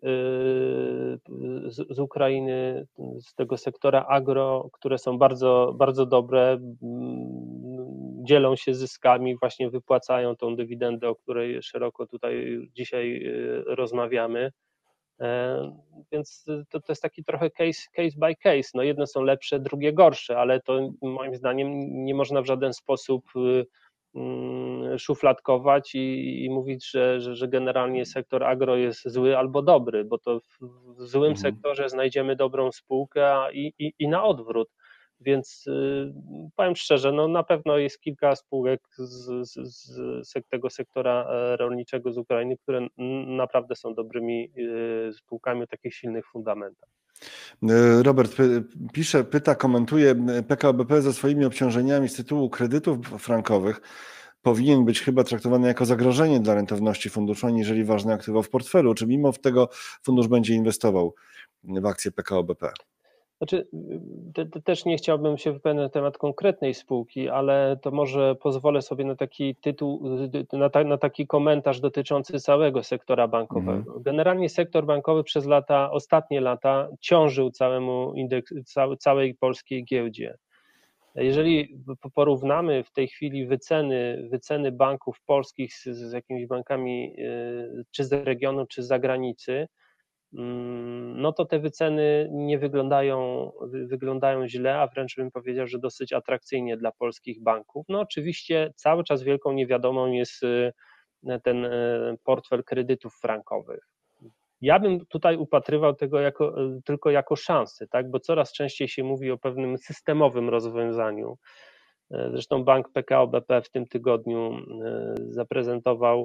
z Ukrainy, z tego sektora agro, które są bardzo, bardzo dobre, dzielą się zyskami, właśnie wypłacają tą dywidendę, o której szeroko tutaj dzisiaj rozmawiamy. Więc to jest taki trochę case by case. No, jedne są lepsze, drugie gorsze, ale to moim zdaniem nie można w żaden sposób szufladkować i mówić, że generalnie sektor agro jest zły albo dobry, bo to w złym sektorze znajdziemy dobrą spółkę i na odwrót. Więc powiem szczerze, no na pewno jest kilka spółek z tego sektora rolniczego z Ukrainy, które naprawdę są dobrymi spółkami o takich silnych fundamentach. Robert pyta, komentuje, PKO BP ze swoimi obciążeniami z tytułu kredytów frankowych powinien być chyba traktowany jako zagrożenie dla rentowności funduszu, aniżeli ważne aktywo w portfelu. Czy mimo tego fundusz będzie inwestował w akcje PKO BP? Znaczy, też nie chciałbym się wypowiadać na temat konkretnej spółki, ale to może pozwolę sobie na taki tytuł, na taki komentarz dotyczący całego sektora bankowego. Generalnie sektor bankowy przez ostatnie lata ciążył całej polskiej giełdzie. Jeżeli porównamy w tej chwili wyceny banków polskich z jakimiś bankami czy z regionu, czy z zagranicy, no to te wyceny nie wyglądają źle, a wręcz bym powiedział, że dosyć atrakcyjnie dla polskich banków. No oczywiście cały czas wielką niewiadomą jest ten portfel kredytów frankowych. Ja bym tutaj upatrywał tego tylko jako szansę, tak? Bo coraz częściej się mówi o pewnym systemowym rozwiązaniu. Zresztą bank PKO BP w tym tygodniu zaprezentował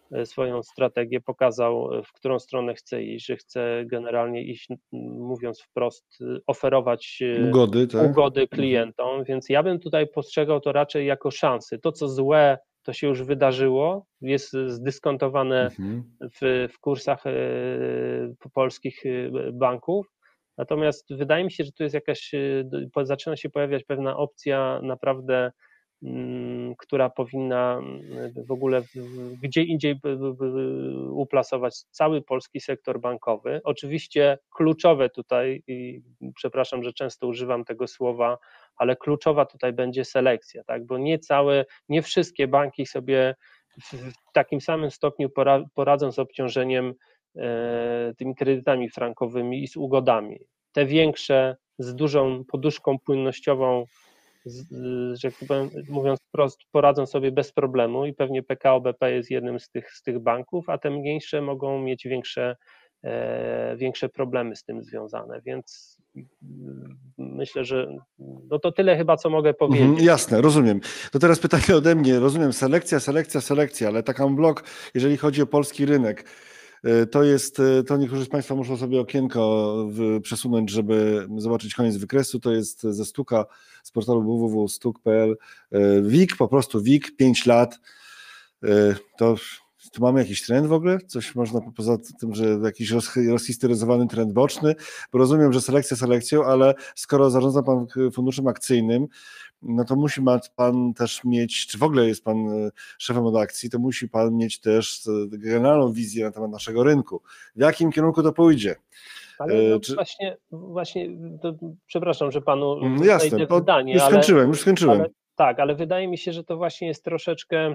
swoją strategię, pokazał, w którą stronę chce iść, że chce generalnie iść, mówiąc wprost, oferować Ugody, tak? ugody klientom, więc ja bym tutaj postrzegał to raczej jako szansę. To, co złe, to się już wydarzyło, jest zdyskontowane w kursach polskich banków, natomiast wydaje mi się, że tu jest jakaś, zaczyna się pojawiać pewna opcja naprawdę, która powinna w ogóle gdzie indziej uplasować cały polski sektor bankowy. Oczywiście kluczowe tutaj, i przepraszam, że często używam tego słowa, ale kluczowa tutaj będzie selekcja, tak? Bo nie wszystkie banki sobie w takim samym stopniu poradzą z obciążeniem tymi kredytami frankowymi i z ugodami. Te większe, z dużą poduszką płynnościową, że tak powiem, mówiąc wprost, poradzą sobie bez problemu i pewnie PKO BP jest jednym z tych banków, a te mniejsze mogą mieć większe problemy z tym związane, więc myślę, że no to tyle chyba, co mogę powiedzieć. Jasne, rozumiem. To teraz pytanie ode mnie. Rozumiem, selekcja, ale tak en bloc, jeżeli chodzi o polski rynek, to niektórzy z Państwa muszą sobie okienko przesunąć, żeby zobaczyć koniec wykresu. To jest ze Stuka, z portalu www.stuk.pl. WIG, po prostu WIG, 5 lat. To tu mamy jakiś trend w ogóle? Coś można poza tym, że jakiś rozhistoryzowany trend boczny? Bo rozumiem, że selekcja selekcją, ale skoro zarządza Pan funduszem akcyjnym, no to musi Pan też mieć, czy w ogóle jest Pan szefem od akcji, to musi Pan mieć też generalną wizję na temat naszego rynku. W jakim kierunku to pójdzie? Ale no właśnie to, przepraszam, że Panu Jasne, wejdę w zdanie, już skończyłem. Ale tak, ale wydaje mi się, że to właśnie jest troszeczkę,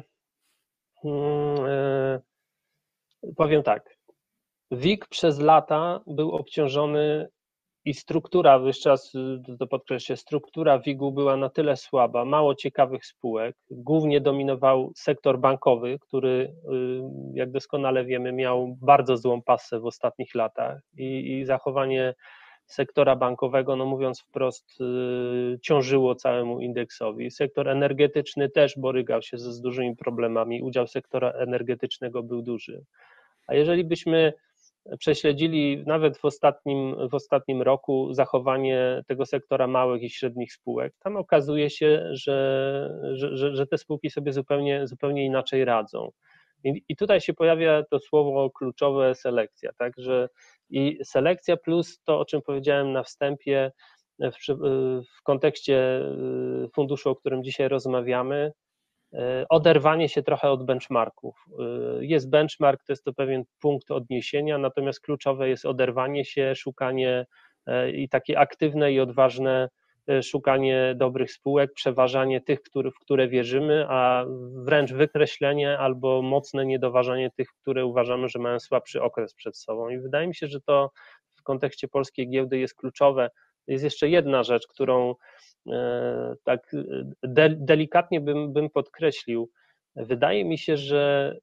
powiem tak, WIG przez lata był obciążony i struktura, jeszcze raz to podkreślę, struktura WIG-u była na tyle słaba, mało ciekawych spółek, głównie dominował sektor bankowy, który, jak doskonale wiemy, miał bardzo złą passę w ostatnich latach i zachowanie sektora bankowego, no mówiąc wprost, ciążyło całemu indeksowi. Sektor energetyczny też borykał się z dużymi problemami, udział sektora energetycznego był duży. A jeżeli byśmy prześledzili nawet w ostatnim roku zachowanie tego sektora małych i średnich spółek, tam okazuje się, że te spółki sobie zupełnie inaczej radzą. I tutaj się pojawia to słowo kluczowe selekcja, tak, że i selekcja plus to, o czym powiedziałem na wstępie, w kontekście funduszu, o którym dzisiaj rozmawiamy, oderwanie się trochę od benchmarków. Jest benchmark, to jest to pewien punkt odniesienia, natomiast kluczowe jest oderwanie się, szukanie i takie aktywne i odważne szukanie dobrych spółek, przeważanie tych, w które wierzymy, a wręcz wykreślenie albo mocne niedoważanie tych, które uważamy, że mają słabszy okres przed sobą. I wydaje mi się, że to w kontekście polskiej giełdy jest kluczowe. Jest jeszcze jedna rzecz, którą tak delikatnie bym podkreślił. Wydaje mi się, że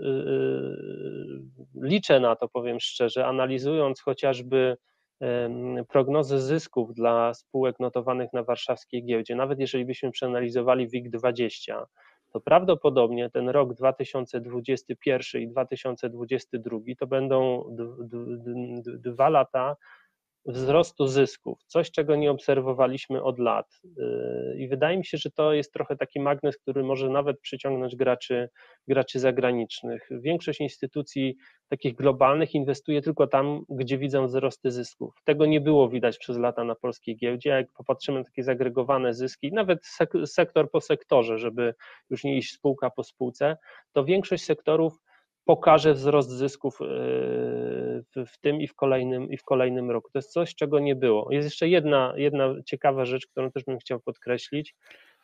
liczę na to, powiem szczerze, analizując chociażby prognozy zysków dla spółek notowanych na warszawskiej giełdzie, nawet jeżeli byśmy przeanalizowali WIG20, to prawdopodobnie ten rok 2021 i 2022 to będą 2 lata wzrostu zysków, coś czego nie obserwowaliśmy od lat i wydaje mi się, że to jest trochę taki magnes, który może nawet przyciągnąć graczy zagranicznych. Większość instytucji takich globalnych inwestuje tylko tam, gdzie widzą wzrosty zysków. Tego nie było widać przez lata na polskiej giełdzie, a jak popatrzymy na takie zagregowane zyski, nawet sektor po sektorze, żeby już nie iść spółka po spółce, to większość sektorów pokaże wzrost zysków w tym i w kolejnym roku. To jest coś, czego nie było. Jest jeszcze jedna ciekawa rzecz, którą też bym chciał podkreślić,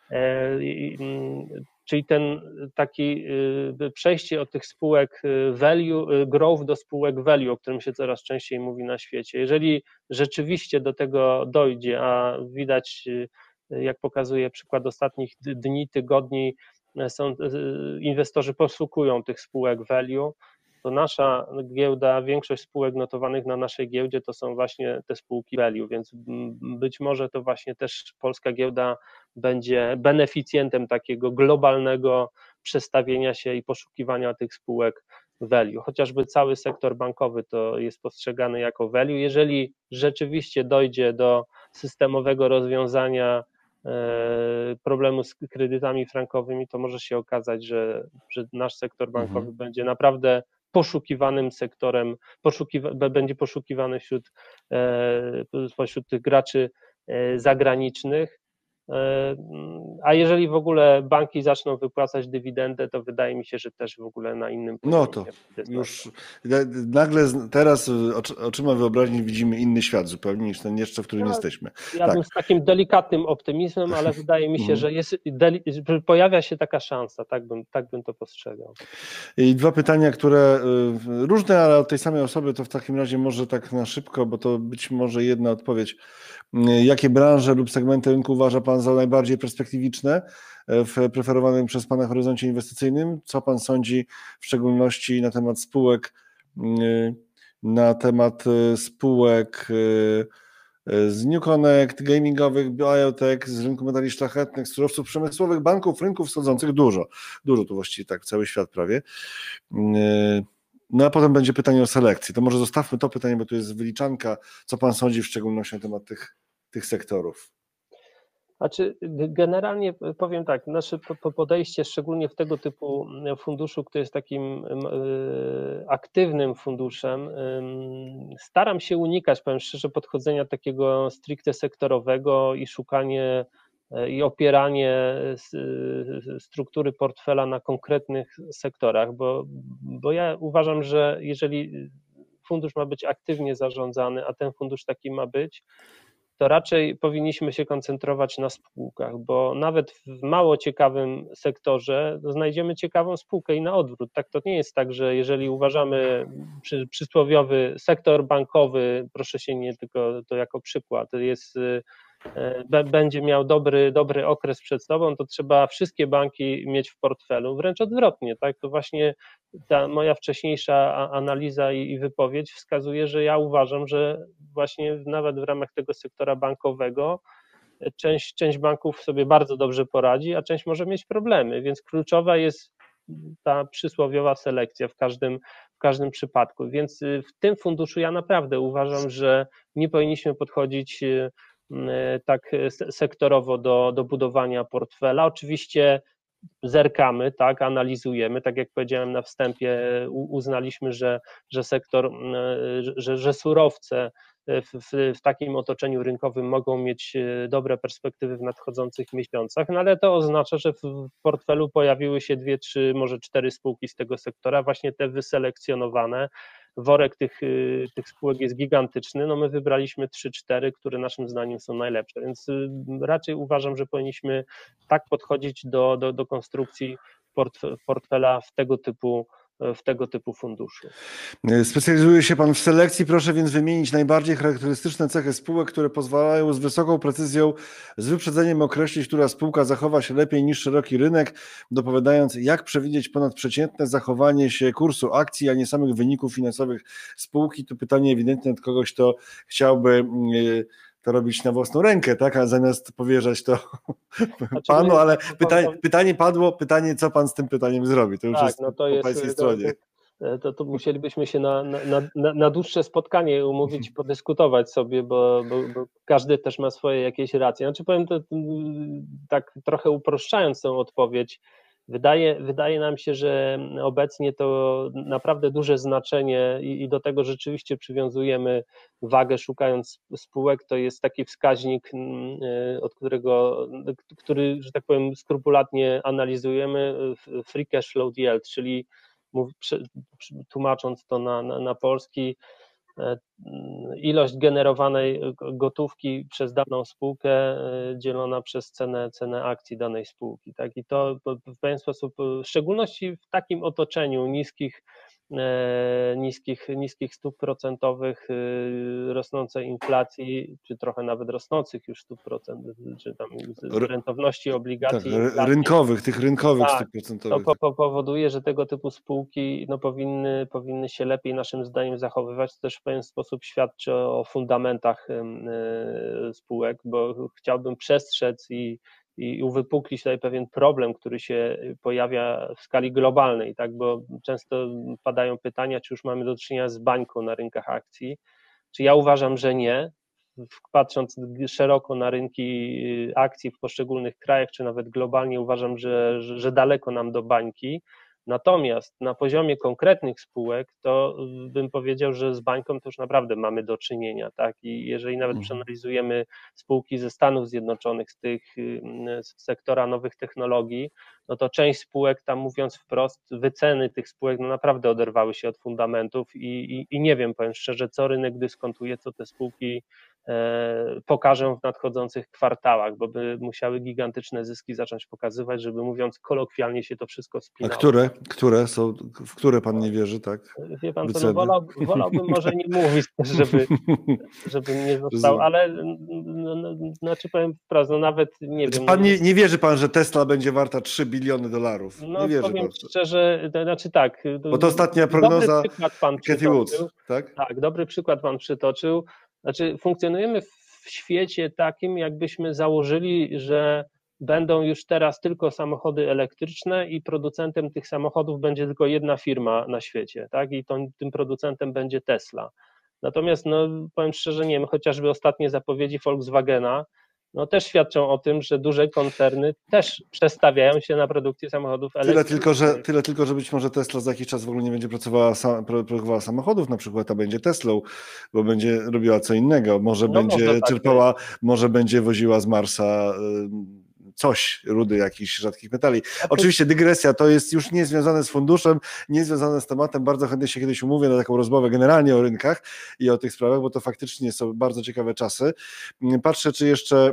czyli ten taki przejście od tych spółek value, growth do spółek value, o którym się coraz częściej mówi na świecie. Jeżeli rzeczywiście do tego dojdzie, a widać, jak pokazuje przykład ostatnich dni, tygodni, inwestorzy poszukują tych spółek value, to nasza giełda, większość spółek notowanych na naszej giełdzie to są właśnie te spółki value, więc być może to właśnie też polska giełda będzie beneficjentem takiego globalnego przestawienia się i poszukiwania tych spółek value. Chociażby cały sektor bankowy to jest postrzegany jako value. Jeżeli rzeczywiście dojdzie do systemowego rozwiązania problemu z kredytami frankowymi, to może się okazać, że nasz sektor bankowy będzie naprawdę poszukiwanym sektorem, będzie poszukiwany spośród tych graczy zagranicznych. A jeżeli w ogóle banki zaczną wypłacać dywidendę, to wydaje mi się, że też w ogóle na innym No poziomie. to już nagle teraz oczyma wyobraźni widzimy inny świat zupełnie niż ten jeszcze, w którym jesteśmy. Ja Tak. bym z takim delikatnym optymizmem, ale wydaje mi się, że że pojawia się taka szansa, tak bym to postrzegał. I dwa pytania, które różne, ale od tej samej osoby, to w takim razie może tak na szybko, bo to być może jedna odpowiedź. Jakie branże lub segmenty rynku uważa Pan za najbardziej perspektywiczne w preferowanym przez Pana horyzoncie inwestycyjnym? Co Pan sądzi w szczególności na temat spółek z New Connect, gamingowych, biotech, z rynku metali szlachetnych, surowców przemysłowych, banków, rynków wschodzących, dużo tu właściwie tak, cały świat prawie. No a potem będzie pytanie o selekcję. To może zostawmy to pytanie, bo tu jest wyliczanka. Co Pan sądzi w szczególności na temat tych sektorów? Znaczy, generalnie powiem tak, nasze podejście, szczególnie w tego typu funduszu, który jest takim aktywnym funduszem, staram się unikać, powiem szczerze, podchodzenia takiego stricte sektorowego i szukanie i opieranie struktury portfela na konkretnych sektorach, bo ja uważam, że jeżeli fundusz ma być aktywnie zarządzany, a ten fundusz taki ma być, to raczej powinniśmy się koncentrować na spółkach, bo nawet w mało ciekawym sektorze znajdziemy ciekawą spółkę i na odwrót. Tak, to nie jest tak, że jeżeli uważamy przysłowiowy sektor bankowy, proszę się nie tylko to jako przykład, będzie miał dobry okres przed sobą, to trzeba wszystkie banki mieć w portfelu, wręcz odwrotnie, tak? To właśnie ta moja wcześniejsza analiza i wypowiedź wskazuje, że ja uważam, że właśnie nawet w ramach tego sektora bankowego część banków sobie bardzo dobrze poradzi, a część może mieć problemy, więc kluczowa jest ta przysłowiowa selekcja w każdym przypadku. Więc w tym funduszu ja naprawdę uważam, że nie powinniśmy podchodzić tak sektorowo do budowania portfela. Oczywiście zerkamy, tak, analizujemy, tak jak powiedziałem na wstępie, uznaliśmy, że sektor, że surowce w takim otoczeniu rynkowym mogą mieć dobre perspektywy w nadchodzących miesiącach, no ale to oznacza, że w portfelu pojawiły się 2, 3, może 4 spółki z tego sektora, właśnie te wyselekcjonowane. Worek tych spółek jest gigantyczny, no my wybraliśmy 3-4, które naszym zdaniem są najlepsze, więc raczej uważam, że powinniśmy tak podchodzić do konstrukcji portfela w tego typu funduszu. Specjalizuje się Pan w selekcji, proszę więc wymienić najbardziej charakterystyczne cechy spółek, które pozwalają z wysoką precyzją, z wyprzedzeniem określić, która spółka zachowa się lepiej niż szeroki rynek, dopowiadając, jak przewidzieć ponadprzeciętne zachowanie się kursu akcji, a nie samych wyników finansowych spółki. To pytanie ewidentnie od kogoś, kto chciałby to robić na własną rękę, tak? A zamiast powierzać to Panu, ale pytanie padło, co Pan z tym pytaniem zrobi? To już jest no to po Pańskiej stronie. To musielibyśmy się na dłuższe spotkanie umówić i podyskutować sobie, bo każdy też ma swoje jakieś racje. Znaczy powiem to tak trochę uproszczając tę odpowiedź, wydaje nam się, że obecnie to naprawdę duże znaczenie i do tego rzeczywiście przywiązujemy wagę, szukając spółek, to jest taki wskaźnik, który, że tak powiem, skrupulatnie analizujemy, free cash flow yield, czyli tłumacząc to na polski, ilość generowanej gotówki przez daną spółkę dzielona przez cenę akcji danej spółki. Tak? I to w pewien sposób, w szczególności w takim otoczeniu niskich stóp procentowych, rosnącej inflacji, czy trochę nawet rosnących już stóp procentowych, czy tam rentowności obligacji. Tak, rynkowych tak, stóp procentowych. To powoduje, że tego typu spółki powinny się lepiej naszym zdaniem zachowywać. To też w pewien sposób świadczy o fundamentach spółek, bo chciałbym przestrzec i i uwypuklić tutaj pewien problem, który się pojawia w skali globalnej, tak, bo często padają pytania, czy już mamy do czynienia z bańką na rynkach akcji, czy ja uważam, że nie, patrząc szeroko na rynki akcji w poszczególnych krajach, czy nawet globalnie uważam, że daleko nam do bańki. Natomiast na poziomie konkretnych spółek to bym powiedział, że z bańką to już naprawdę mamy do czynienia, tak? I jeżeli nawet przeanalizujemy spółki ze Stanów Zjednoczonych, z sektora nowych technologii, no to część spółek, tam mówiąc wprost, wyceny tych spółek no naprawdę oderwały się od fundamentów i nie wiem, powiem szczerze, co rynek dyskontuje, co te spółki pokażą w nadchodzących kwartałach, bo by musiały gigantyczne zyski zacząć pokazywać, żeby mówiąc kolokwialnie się to wszystko spinało. A które są, w które pan nie wierzy, tak? Wie pan co, no wolałbym może nie mówić, żeby nie został, ale znaczy powiem wprost, no nawet nie wiem. Pan nie wierzy pan, że Tesla będzie warta $3 biliony? No nie wierzy powiem pan. Szczerze, to znaczy tak. Bo to ostatnia prognoza dobry przykład pan Cathie Woods, tak? Tak, dobry przykład pan przytoczył. Znaczy funkcjonujemy w świecie takim, jakbyśmy założyli, że będą już teraz tylko samochody elektryczne i producentem tych samochodów będzie tylko jedna firma na świecie, tak? I tym producentem będzie Tesla. Natomiast no, powiem szczerze, nie wiem, chociażby ostatnie zapowiedzi Volkswagena, no też świadczą o tym, że duże koncerny też przestawiają się na produkcję samochodów elektrycznych. Tyle tylko, że być może Tesla za jakiś czas w ogóle nie będzie produkowała samochodów na przykład, a będzie Teslą, bo będzie robiła co innego. Może będzie czerpała, może będzie woziła z Marsa coś, rudy jakichś rzadkich metali. Oczywiście dygresja, to jest już niezwiązane z funduszem, niezwiązane z tematem. Bardzo chętnie się kiedyś umówię na taką rozmowę generalnie o rynkach i o tych sprawach, bo to faktycznie są bardzo ciekawe czasy. Patrzę, czy jeszcze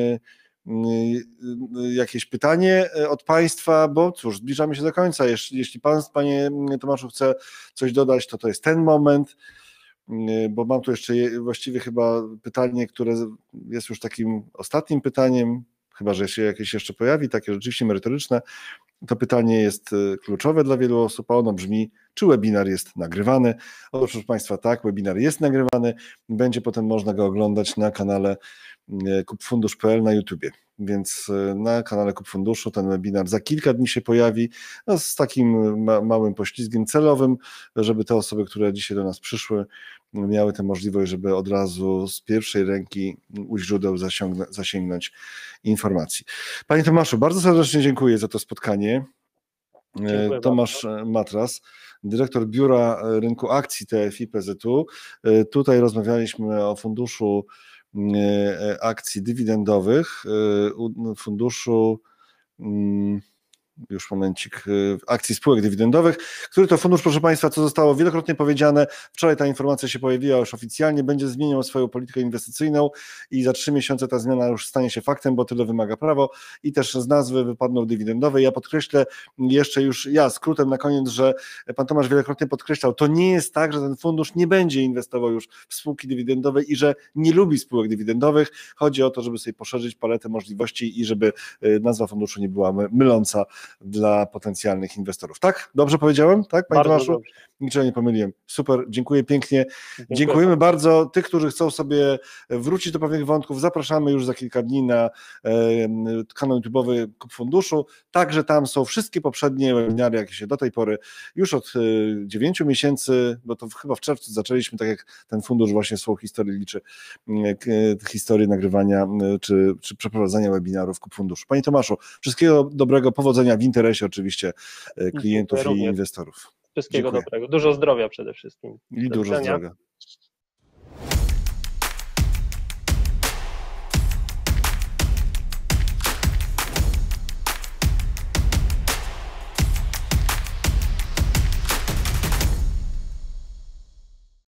jakieś pytanie od Państwa, bo cóż, zbliżamy się do końca. Jeśli Pan, Panie Tomaszu, chce coś dodać, to jest ten moment, bo mam tu jeszcze właściwie chyba pytanie, które jest już takim ostatnim pytaniem, chyba że się jakieś jeszcze pojawi, takie rzeczywiście merytoryczne. To pytanie jest kluczowe dla wielu osób, a ono brzmi, czy webinar jest nagrywany? Otóż, proszę Państwa, tak, webinar jest nagrywany, będzie potem można go oglądać na kanale kupfundusz.pl na YouTubie, więc na kanale Kup Funduszu ten webinar za kilka dni się pojawi, no, z takim małym poślizgiem celowym, żeby te osoby, które dzisiaj do nas przyszły, miały tę możliwość, żeby od razu z pierwszej ręki u źródeł zasięgnąć informacji. Panie Tomaszu, bardzo serdecznie dziękuję za to spotkanie. Dziękuję Tomasz Matras, dyrektor Biura Rynku Akcji TFI PZU. Tutaj rozmawialiśmy o funduszu akcji dywidendowych, funduszu już momencik, akcji spółek dywidendowych, który to fundusz, proszę Państwa, co zostało wielokrotnie powiedziane, wczoraj ta informacja się pojawiła już oficjalnie, będzie zmieniał swoją politykę inwestycyjną i za 3 miesiące ta zmiana już stanie się faktem, bo tyle wymaga prawo i też z nazwy wypadną dywidendowe. Ja podkreślę jeszcze już skrótem na koniec, że pan Tomasz wielokrotnie podkreślał, to nie jest tak, że ten fundusz nie będzie inwestował już w spółki dywidendowe i że nie lubi spółek dywidendowych. Chodzi o to, żeby sobie poszerzyć paletę możliwości i żeby nazwa funduszu nie była myląca dla potencjalnych inwestorów. Tak? Dobrze powiedziałem? Tak, panie Tomaszu? Niczego nie pomyliłem. Super, dziękuję pięknie. Dziękujemy bardzo. Tych, którzy chcą sobie wrócić do pewnych wątków, zapraszamy już za kilka dni na kanał YouTube'owy Kup Funduszu. Także tam są wszystkie poprzednie webinary, jakie się do tej pory już od 9 miesięcy, bo to chyba w czerwcu zaczęliśmy, tak jak ten fundusz właśnie swoją historię liczy, historię nagrywania czy przeprowadzania webinarów Kup Funduszu. Panie Tomaszu, wszystkiego dobrego, powodzenia w interesie oczywiście klientów i inwestorów. Wszystkiego dobrego. Dużo zdrowia przede wszystkim. I dużo zdrowia.